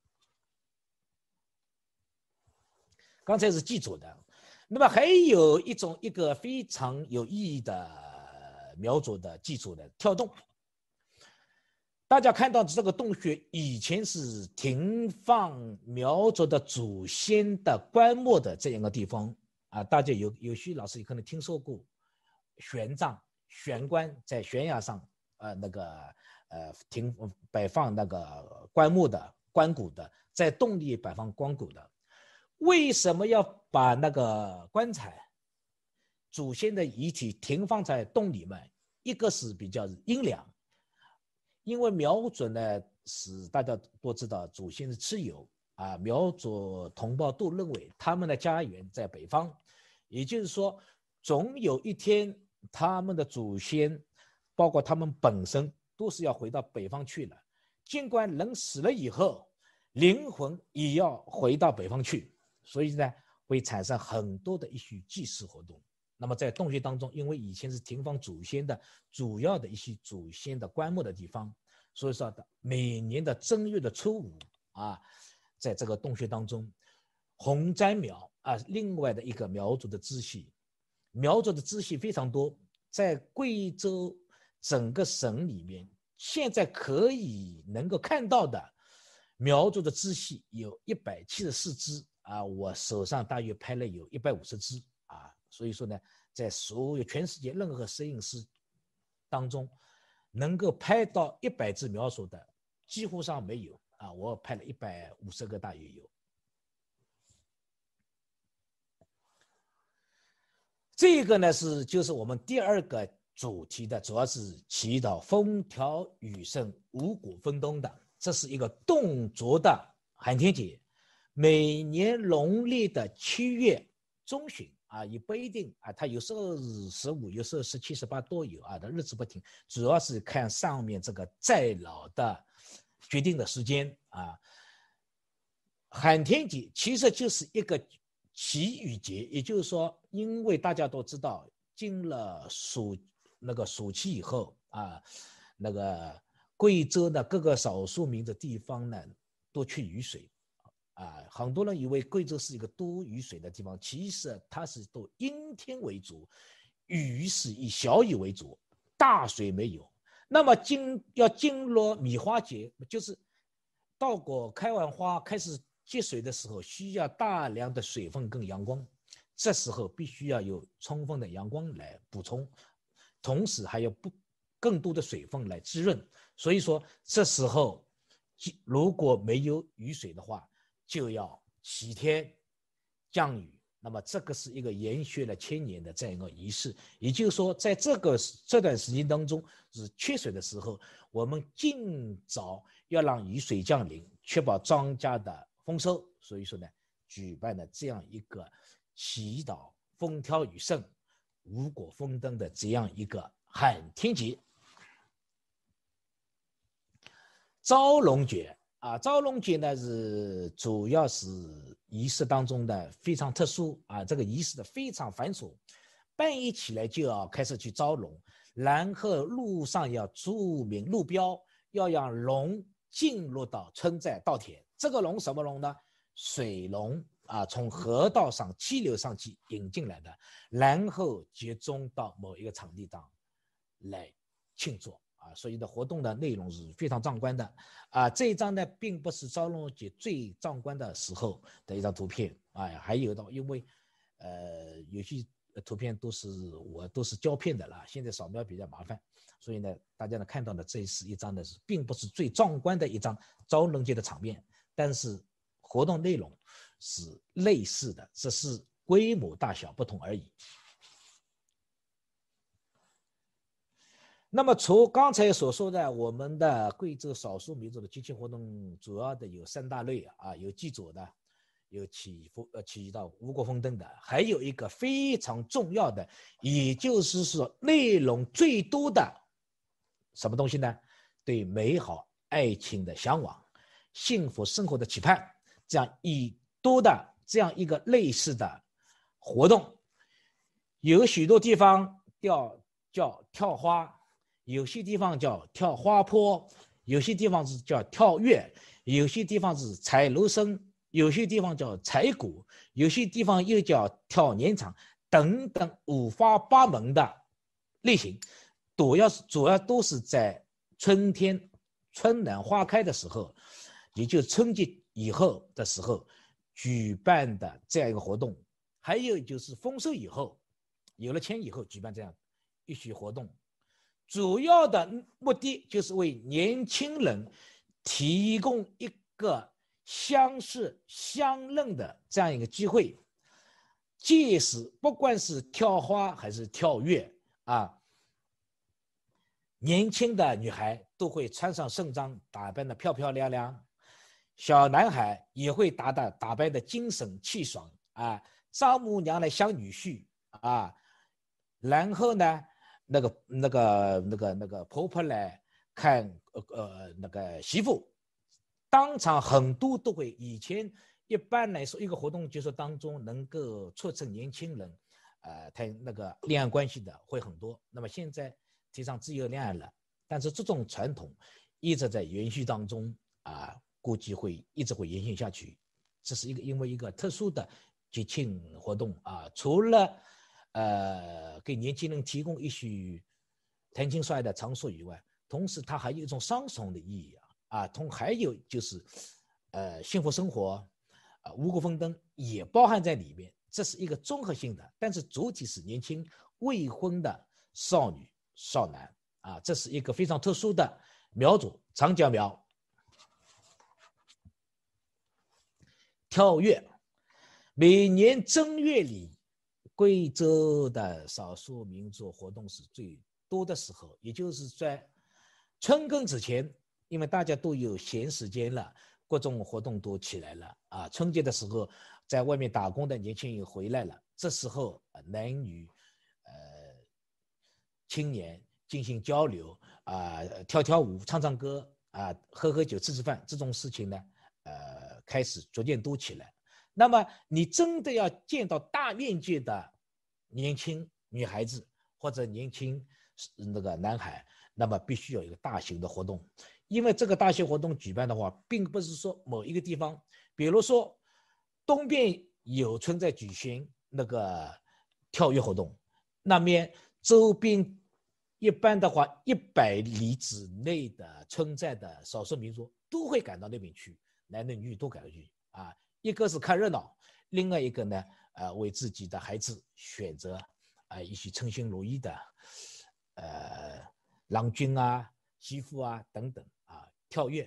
刚才是祭祖的，那么还有一种一个非常有意义的苗族的祭祖的跳洞。大家看到这个洞穴以前是停放苗族的祖先的棺木的这样一个地方啊，大家有有些老师也可能听说过。悬葬悬棺在悬崖上，呃，那个呃停摆放那个棺木的棺椁的，在洞里摆放棺椁的。为什么要把那个棺材、祖先的遗体停放在洞里面？一个是比较阴凉，因为苗族呢是大家都知道，祖先是蚩尤啊，苗族同胞都认为他们的家园在北方，也就是说，总有一天他们的祖先，包括他们本身，都是要回到北方去了。尽管人死了以后，灵魂也要回到北方去，所以呢，会产生很多的一些祭祀活动。那么在洞穴当中，因为以前是停放祖先的主要的一些祖先的棺木的地方，所以说每年的正月的初五啊，在这个洞穴当中，红簪苗啊，另外的一个苗族的支系，苗族的支系非常多，在贵州整个省里面，现在可以能够看到的苗族的支系有一百七十四支啊，我手上大约拍了有一百五十支啊，所以说呢，在所有全世界任何摄影师当中，能够拍到一百只苗族的几乎上没有啊，我拍了一百五十个大约有。这个呢是就是我们第二个主题的，主要是祈祷风调雨顺、五谷丰登的。这是一个动作的寒天节，每年农历的七月中旬啊，也不一定啊，它有时候是十五，有时候十七、十八都有啊，的日子不停，主要是看上面这个在老的决定的时间啊。寒天节其实就是一个祈雨节，也就是说，因为大家都知道，进了暑那个暑期以后啊，那个贵州的各个少数民族地方呢，都缺雨水啊。很多人以为贵州是一个多雨水的地方，其实它是都阴天为主，雨是以小雨为主，大水没有。那么进要进入米花节，就是稻果开完花开始结水的时候，需要大量的水分跟阳光，这时候必须要有充分的阳光来补充，同时还有不更多的水分来滋润。所以说这时候如果没有雨水的话，就要祈天降雨。那么这个是一个延续了千年的这样一个仪式，也就是说，在这个这段时间当中是缺水的时候，我们尽早要让雨水降临，确保庄稼的丰收。所以说呢，举办了这样一个祈祷风调雨顺、五谷丰登的这样一个寒天节。招龙节啊，招龙节呢是主要是仪式当中的非常特殊啊，这个仪式的非常繁琐，半夜起来就要开始去招龙，然后路上要注明路标，要让龙进入到村寨稻田。这个龙什么龙呢？水龙啊，从河道上溪流上去引进来的，然后集中到某一个场地上来庆祝。啊，所以的活动的内容是非常壮观的啊！这一张呢，并不是招龙节最壮观的时候的一张图片啊，还有的，因为呃有些图片都是我都是胶片的了，现在扫描比较麻烦，所以呢，大家呢看到的这是一张呢是并不是最壮观的一张招龙节的场面，但是活动内容是类似的，只是规模大小不同而已。那么除刚才所说的，我们的贵州少数民族的节庆活动主要的有三大类啊，有祭祖的，有祈福呃祈祷五谷丰登的，还有一个非常重要的，也就是说内容最多的什么东西呢？对美好爱情的向往，幸福生活的期盼，这样一多的这样一个类似的活动，有许多地方叫叫跳花。有些地方叫跳花坡，有些地方是叫跳跃，有些地方是踩芦笙，有些地方叫踩鼓，有些地方又叫跳年场等等五花八门的类型，主要是主要都是在春天春暖花开的时候，也就是春节以后的时候举办的这样一个活动。还有就是丰收以后，有了钱以后举办这样一些活动。主要的目的就是为年轻人提供一个相识相认的这样一个机会，届时不管是跳花还是跳跃啊，年轻的女孩都会穿上盛装，打扮得漂漂亮亮。小男孩也会打打打扮得精神气爽啊，丈母娘来相女婿啊，然后呢，那个那个那个那个婆婆来看呃呃那个媳妇，当场很多都会。以前一般来说，一个活动结束当中能够促成年轻人呃谈那个恋爱关系的会很多。那么现在提倡自由恋爱了，但是这种传统一直在延续当中啊，估计会一直会延续下去。这是一个因为一个特殊的节庆活动啊，除了呃给年轻人提供一些谈情说爱的场所以外，同时它还有一种双重的意义啊，啊，同还有就是呃幸福生活啊，五谷丰登也包含在里面。这是一个综合性的，但是主体是年轻未婚的少女少男啊，这是一个非常特殊的苗族长脚苗。跳跃，每年正月里，贵州的少数民族活动是最多的时候，也就是在春耕之前，因为大家都有闲时间了，各种活动都起来了啊。春节的时候，在外面打工的年轻人回来了，这时候男女呃青年进行交流啊，跳跳舞、唱唱歌啊，喝喝酒、吃吃饭，这种事情呢，呃，开始逐渐多起来。那么你真的要见到大面积的年轻女孩子或者年轻那个男孩，那么必须有一个大型的活动。因为这个大型活动举办的话，并不是说某一个地方，比如说东边有村在举行那个跳跃活动，那边周边一般的话一百里之内的村寨的少数民族都会赶到那边去，男的女的都赶到去啊。一个是看热闹，另外一个呢，呃，为自己的孩子选择啊、呃、一些称心如意的，呃，郎君啊、媳妇啊等等啊，跳跃。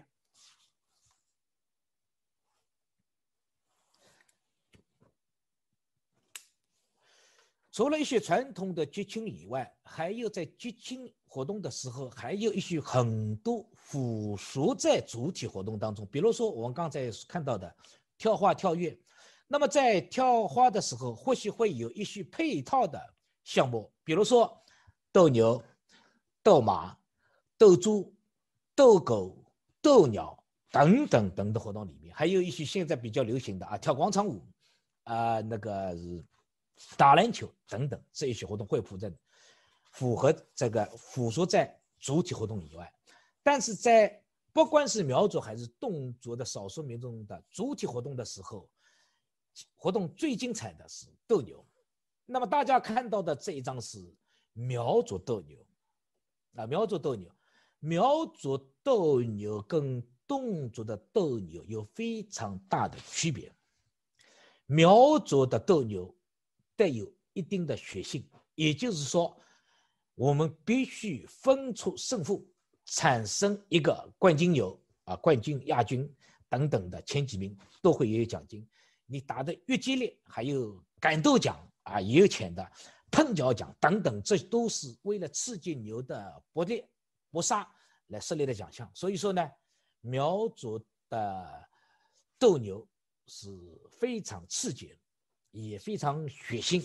除了一些传统的节庆以外，还有在节庆活动的时候，还有一些很多附属在主体活动当中。比如说我们刚才看到的跳花、跳跃，那么在跳花的时候，或许会有一些配套的项目，比如说斗牛、斗马、斗猪、斗狗、斗鸟等等等的活动里面，还有一些现在比较流行的啊，跳广场舞啊、呃，那个打篮球等等这一些活动会符在符合这个附属在主体活动以外。但是在不管是苗族还是侗族的少数民族的主体活动的时候，活动最精彩的是斗牛。那么大家看到的这一张是苗族斗牛啊，苗族斗牛，苗族斗牛跟侗族的斗牛有非常大的区别。苗族的斗牛带有一定的血性，也就是说，我们必须分出胜负，产生一个冠军牛啊、冠军、亚军等等的前几名都会也有奖金。你打得越激烈，还有感斗奖啊，也有钱的碰脚奖等等，这都是为了刺激牛的搏猎搏杀来设立的奖项。所以说呢，苗族的斗牛是非常刺激，也非常血腥。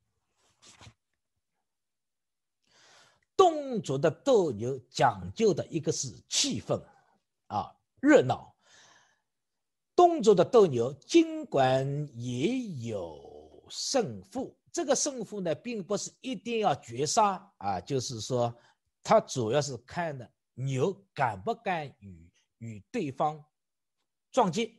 侗族的斗牛讲究的一个是气氛啊，热闹。侗族的斗牛尽管也有胜负，这个胜负呢，并不是一定要绝杀啊，就是说，它主要是看的牛敢不敢与与对方撞击。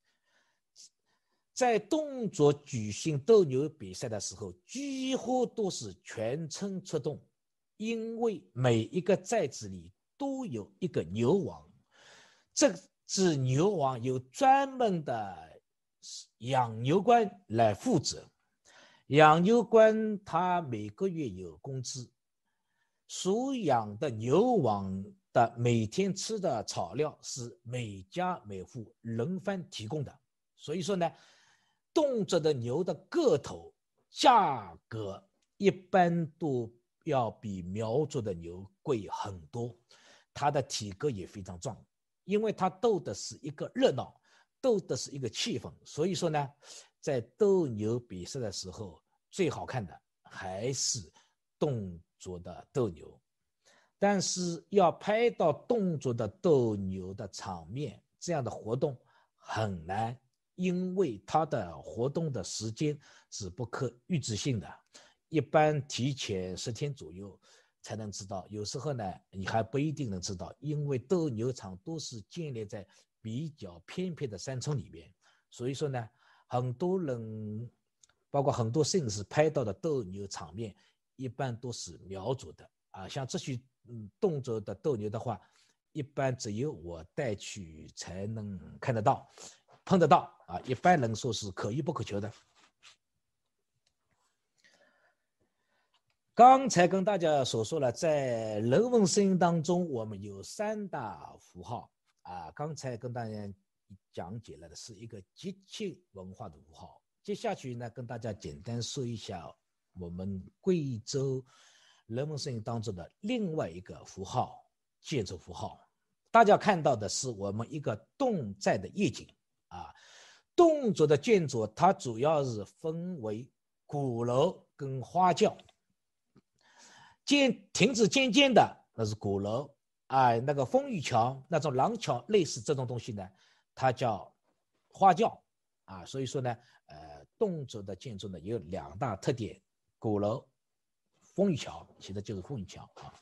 在侗族举行斗牛比赛的时候，几乎都是全村出动，因为每一个寨子里都有一个牛王，这只牛王有专门的养牛官来负责。养牛官他每个月有工资，属养的牛王的每天吃的草料是每家每户轮番提供的。所以说呢，侗族的牛的个头价格一般都要比苗族的牛贵很多。 它的体格也非常壮，因为它斗的是一个热闹，斗的是一个气氛，所以说呢，在斗牛比赛的时候，最好看的还是动作的斗牛。但是要拍到动作的斗牛的场面，这样的活动很难，因为它的活动的时间是不可预知性的，一般提前十天左右才能知道，有时候呢你还不一定能知道，因为斗牛场都是建立在比较偏僻的山村里面，所以说呢，很多人包括很多摄影师拍到的斗牛场面一般都是描摹的啊，像这些嗯动作的斗牛的话，一般只有我带去才能看得到碰得到啊，一般人说是可遇不可求的。刚才跟大家所说了，在人文声音当中，我们有三大符号啊。刚才跟大家讲解了的是一个节庆文化的符号。接下去呢，跟大家简单说一下我们贵州人文声音当中的另外一个符号——建筑符号。大家看到的是我们一个侗寨的夜景啊。侗族的建筑，它主要是分为鼓楼跟花轿。尖亭子尖尖的那是鼓楼啊，那个风雨桥那种廊桥类似这种东西呢，它叫花轿啊。所以说呢，呃，侗族的建筑呢有两大特点：鼓楼、风雨桥，其实就是风雨桥啊。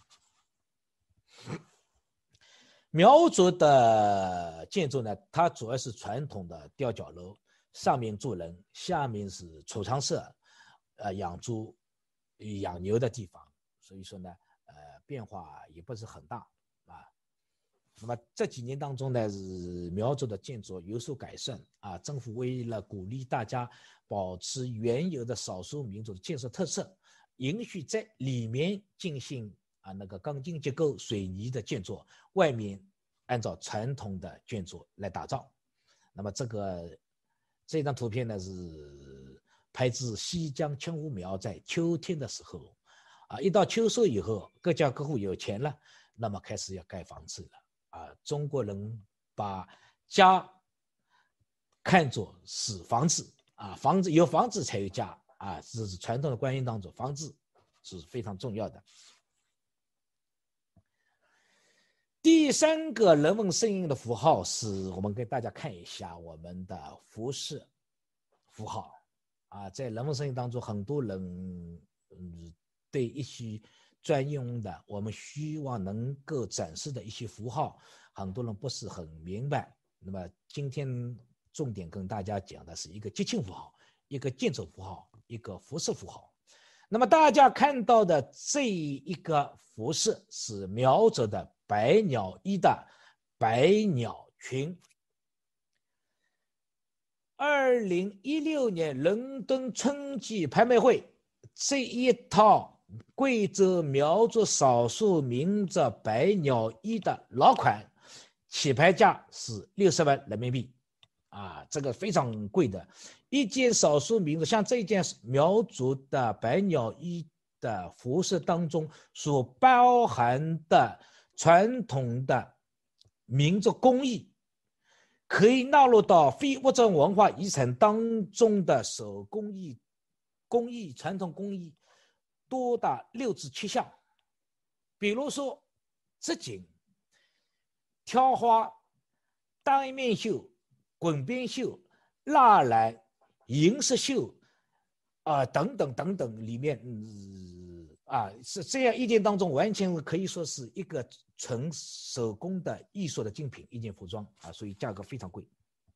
苗族的建筑呢，它主要是传统的吊脚楼，上面住人，下面是储藏室，呃，养猪、养牛的地方。所以说呢，呃，变化也不是很大啊。那么这几年当中呢，是苗族的建筑有所改善啊。政府为了鼓励大家保持原有的少数民族的建设特色，允许在里面进行啊那个钢筋结构、水泥的建筑，外面按照传统的建筑来打造。那么这个这张图片呢是拍自西江青湖苗在秋天的时候。啊，一到秋收以后，各家各户有钱了，那么开始要盖房子了啊。中国人把家看作是房子啊，房子有房子才有家啊，这是传统的观念当中，房子是非常重要的。第三个人文声音的符号是我们给大家看一下我们的服饰符号啊，在人文声音当中，很多人嗯。对一些专用的我们希望能够展示的一些符号，很多人不是很明白。那么今天重点跟大家讲的是一个节庆符号，一个建筑符号，一个服饰符号。那么大家看到的这一个服饰是苗族的百鸟衣的百鸟裙。二零一六年伦敦春季拍卖会，这一套贵州苗族少数民族百鸟衣的老款，起拍价是六十万人民币，啊，这个非常贵的。一件少数民族，像这件苗族的百鸟衣的服饰当中所包含的传统的民族工艺，可以纳入到非物质文化遗产当中的手工艺、工艺、传统工艺。多达六至七项，比如说织锦、挑花、单面绣、滚边绣、蜡染、银饰绣啊、呃、等等等等，里面嗯啊是这样一件当中，完全可以说是一个纯手工的艺术的精品，一件服装啊，所以价格非常贵。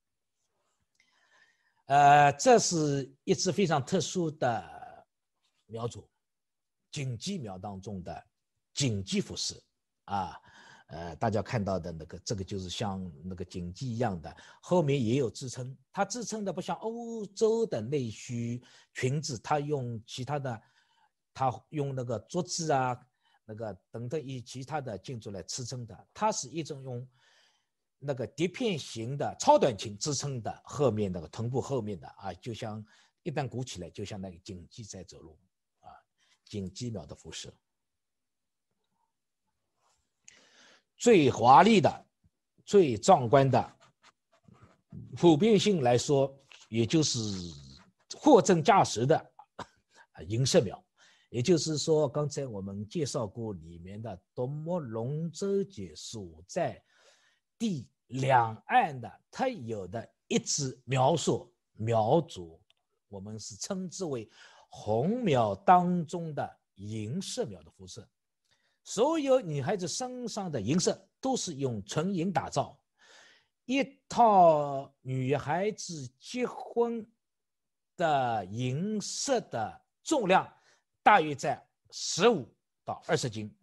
呃，这是一支非常特殊的苗族。锦鸡苗当中的锦鸡服饰啊，呃，大家看到的那个，这个就是像那个锦鸡一样的，后面也有支撑，它支撑的不像欧洲的内需裙子，它用其他的，它用那个竹子啊，那个等等以其他的建筑来支撑的，它是一种用那个碟片型的超短裙支撑的，后面那个臀部后面的啊，就像一旦鼓起来，就像那个锦鸡在走路。锦鸡苗的服饰， 最华丽的、最壮观的，普遍性来说，也就是货真价实的银色庙。也就是说，刚才我们介绍过里面的多摩龙舟节所在地两岸的特有的一支苗所苗族，我们是称之为红苗当中的银色苗的肤色。所有女孩子身上的银色都是用纯银打造，一套女孩子结婚的银色的重量大约在十五到二十斤。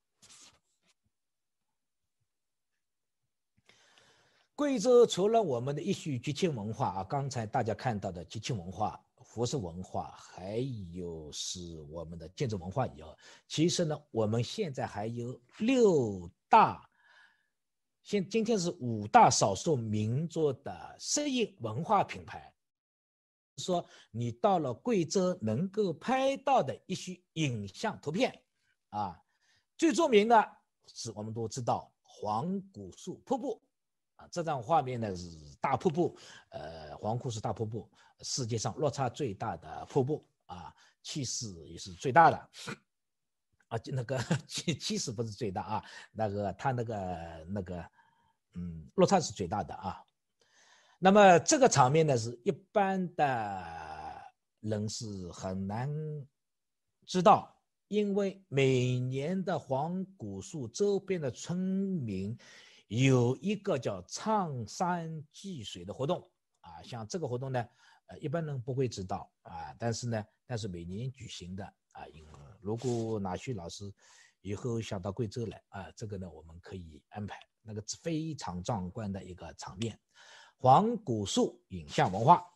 贵州除了我们的一些节庆文化啊，刚才大家看到的节庆文化、服饰文化，还有是我们的建筑文化以后，其实呢，我们现在还有六大，现今天是五大少数民族的摄影文化品牌。说你到了贵州能够拍到的一些影像图片啊，最著名的是我们都知道黄古树瀑布啊，这张画面呢是大瀑布，呃，黄古树大瀑布，世界上落差最大的瀑布啊，气势也是最大的啊，那个气气势不是最大啊，那个它那个那个嗯落差是最大的啊。那么这个场面呢，是一般的人是很难知道，因为每年的黄古树周边的村民有一个叫唱山祭水的活动啊，像这个活动呢，呃，一般人不会知道啊，但是呢，但是每年举行的啊，如果哪些老师以后想到贵州来啊，这个呢我们可以安排，那个非常壮观的一个场面。黄古树影像文化，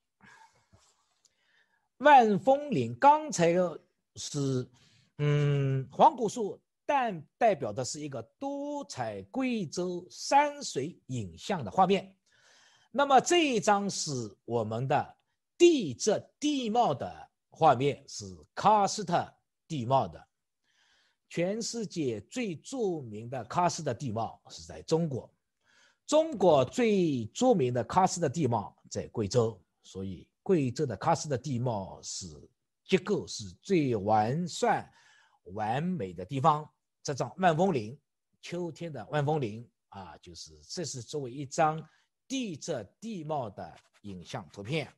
万峰岭刚才是嗯黄古树，但代表的是一个多彩贵州山水影像的画面。那么这一张是我们的地质地貌的画面，是喀斯特地貌的。全世界最著名的喀斯特地貌是在中国。中国最著名的喀斯特地貌在贵州，所以贵州的喀斯特地貌是结构是最完善、完美的地方。这张万峰岭，秋天的万峰岭啊，就是这是作为一张地质地貌的影像图片。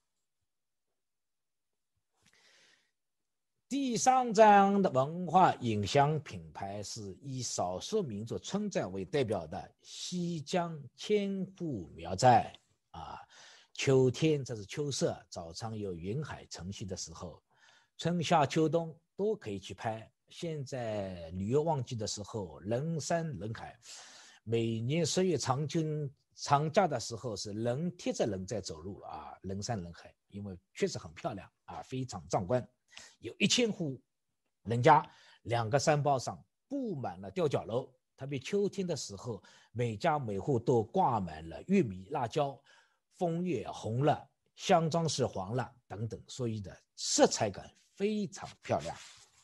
第三张的文化影像品牌是以少数民族村寨为代表的西江千户苗寨啊，秋天这是秋色，早上有云海晨曦的时候，春夏秋冬都可以去拍。现在旅游旺季的时候，人山人海，每年十月长春长假的时候是人贴着人在走路啊，人山人海，因为确实很漂亮啊，非常壮观。有一千户人家，两个山包上布满了吊脚楼，特别秋天的时候，每家每户都挂满了玉米、辣椒，枫叶红了，香樟是黄了等等，所以的色彩感非常漂亮。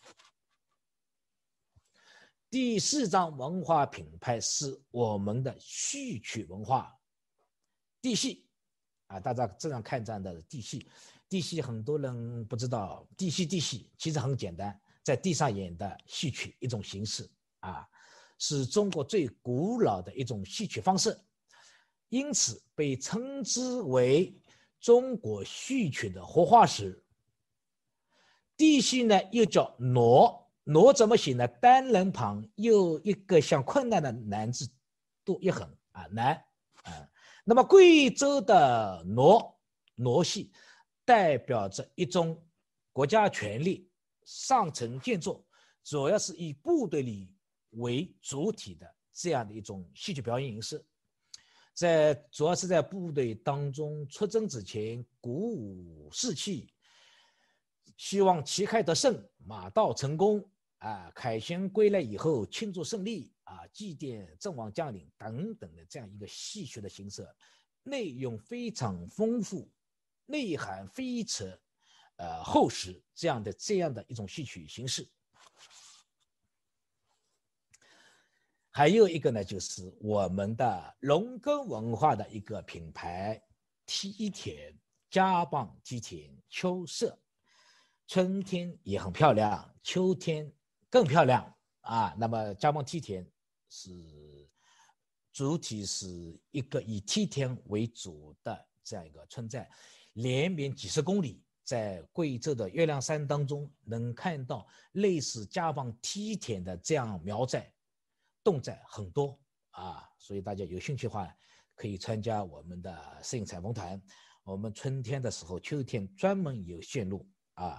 第四张文化品牌是我们的戏曲文化，地戏啊，大家这样看这样的地戏。地戏很多人不知道，地戏地戏其实很简单，在地上演的戏曲一种形式啊，是中国最古老的一种戏曲方式，因此被称之为中国戏曲的活化石。地戏呢又叫傩，傩怎么写呢？单人旁又一个像困难的难字多一横啊，难啊。那么贵州的傩傩戏代表着一种国家权力上层建筑，主要是以部队里为主体的这样的一种戏剧表演形式，在主要是在部队当中出征之前鼓舞士气，希望旗开得胜，马到成功啊，凯旋归来以后庆祝胜利啊，祭奠阵亡将领等等的这样一个戏曲的形式，内容非常丰富，内涵非常呃厚实，这样的这样的一种戏曲形式。 还有一个呢，就是我们的农耕文化的一个品牌梯田，家邦梯田秋色，春天也很漂亮，秋天更漂亮啊。那么家邦梯田是主体是一个以梯田为主的这样一个村寨，连绵几十公里，在贵州的月亮山当中能看到类似家邦梯田的这样苗寨侗寨很多啊，所以大家有兴趣的话可以参加我们的摄影采风团。我们春天的时候秋天专门有线路啊。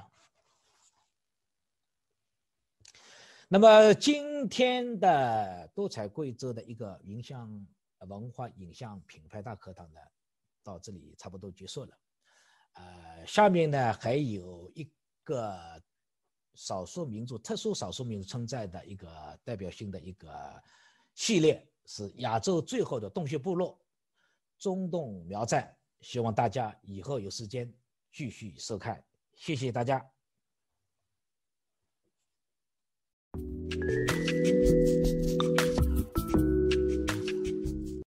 那么今天的多彩贵州的一个影像文化影像品牌大课堂呢，到这里差不多结束了。呃，下面呢还有一个少数民族、特殊少数民族村寨的一个代表性的一个系列，是亚洲最后的洞穴部落中洞苗寨，希望大家以后有时间继续收看，谢谢大家。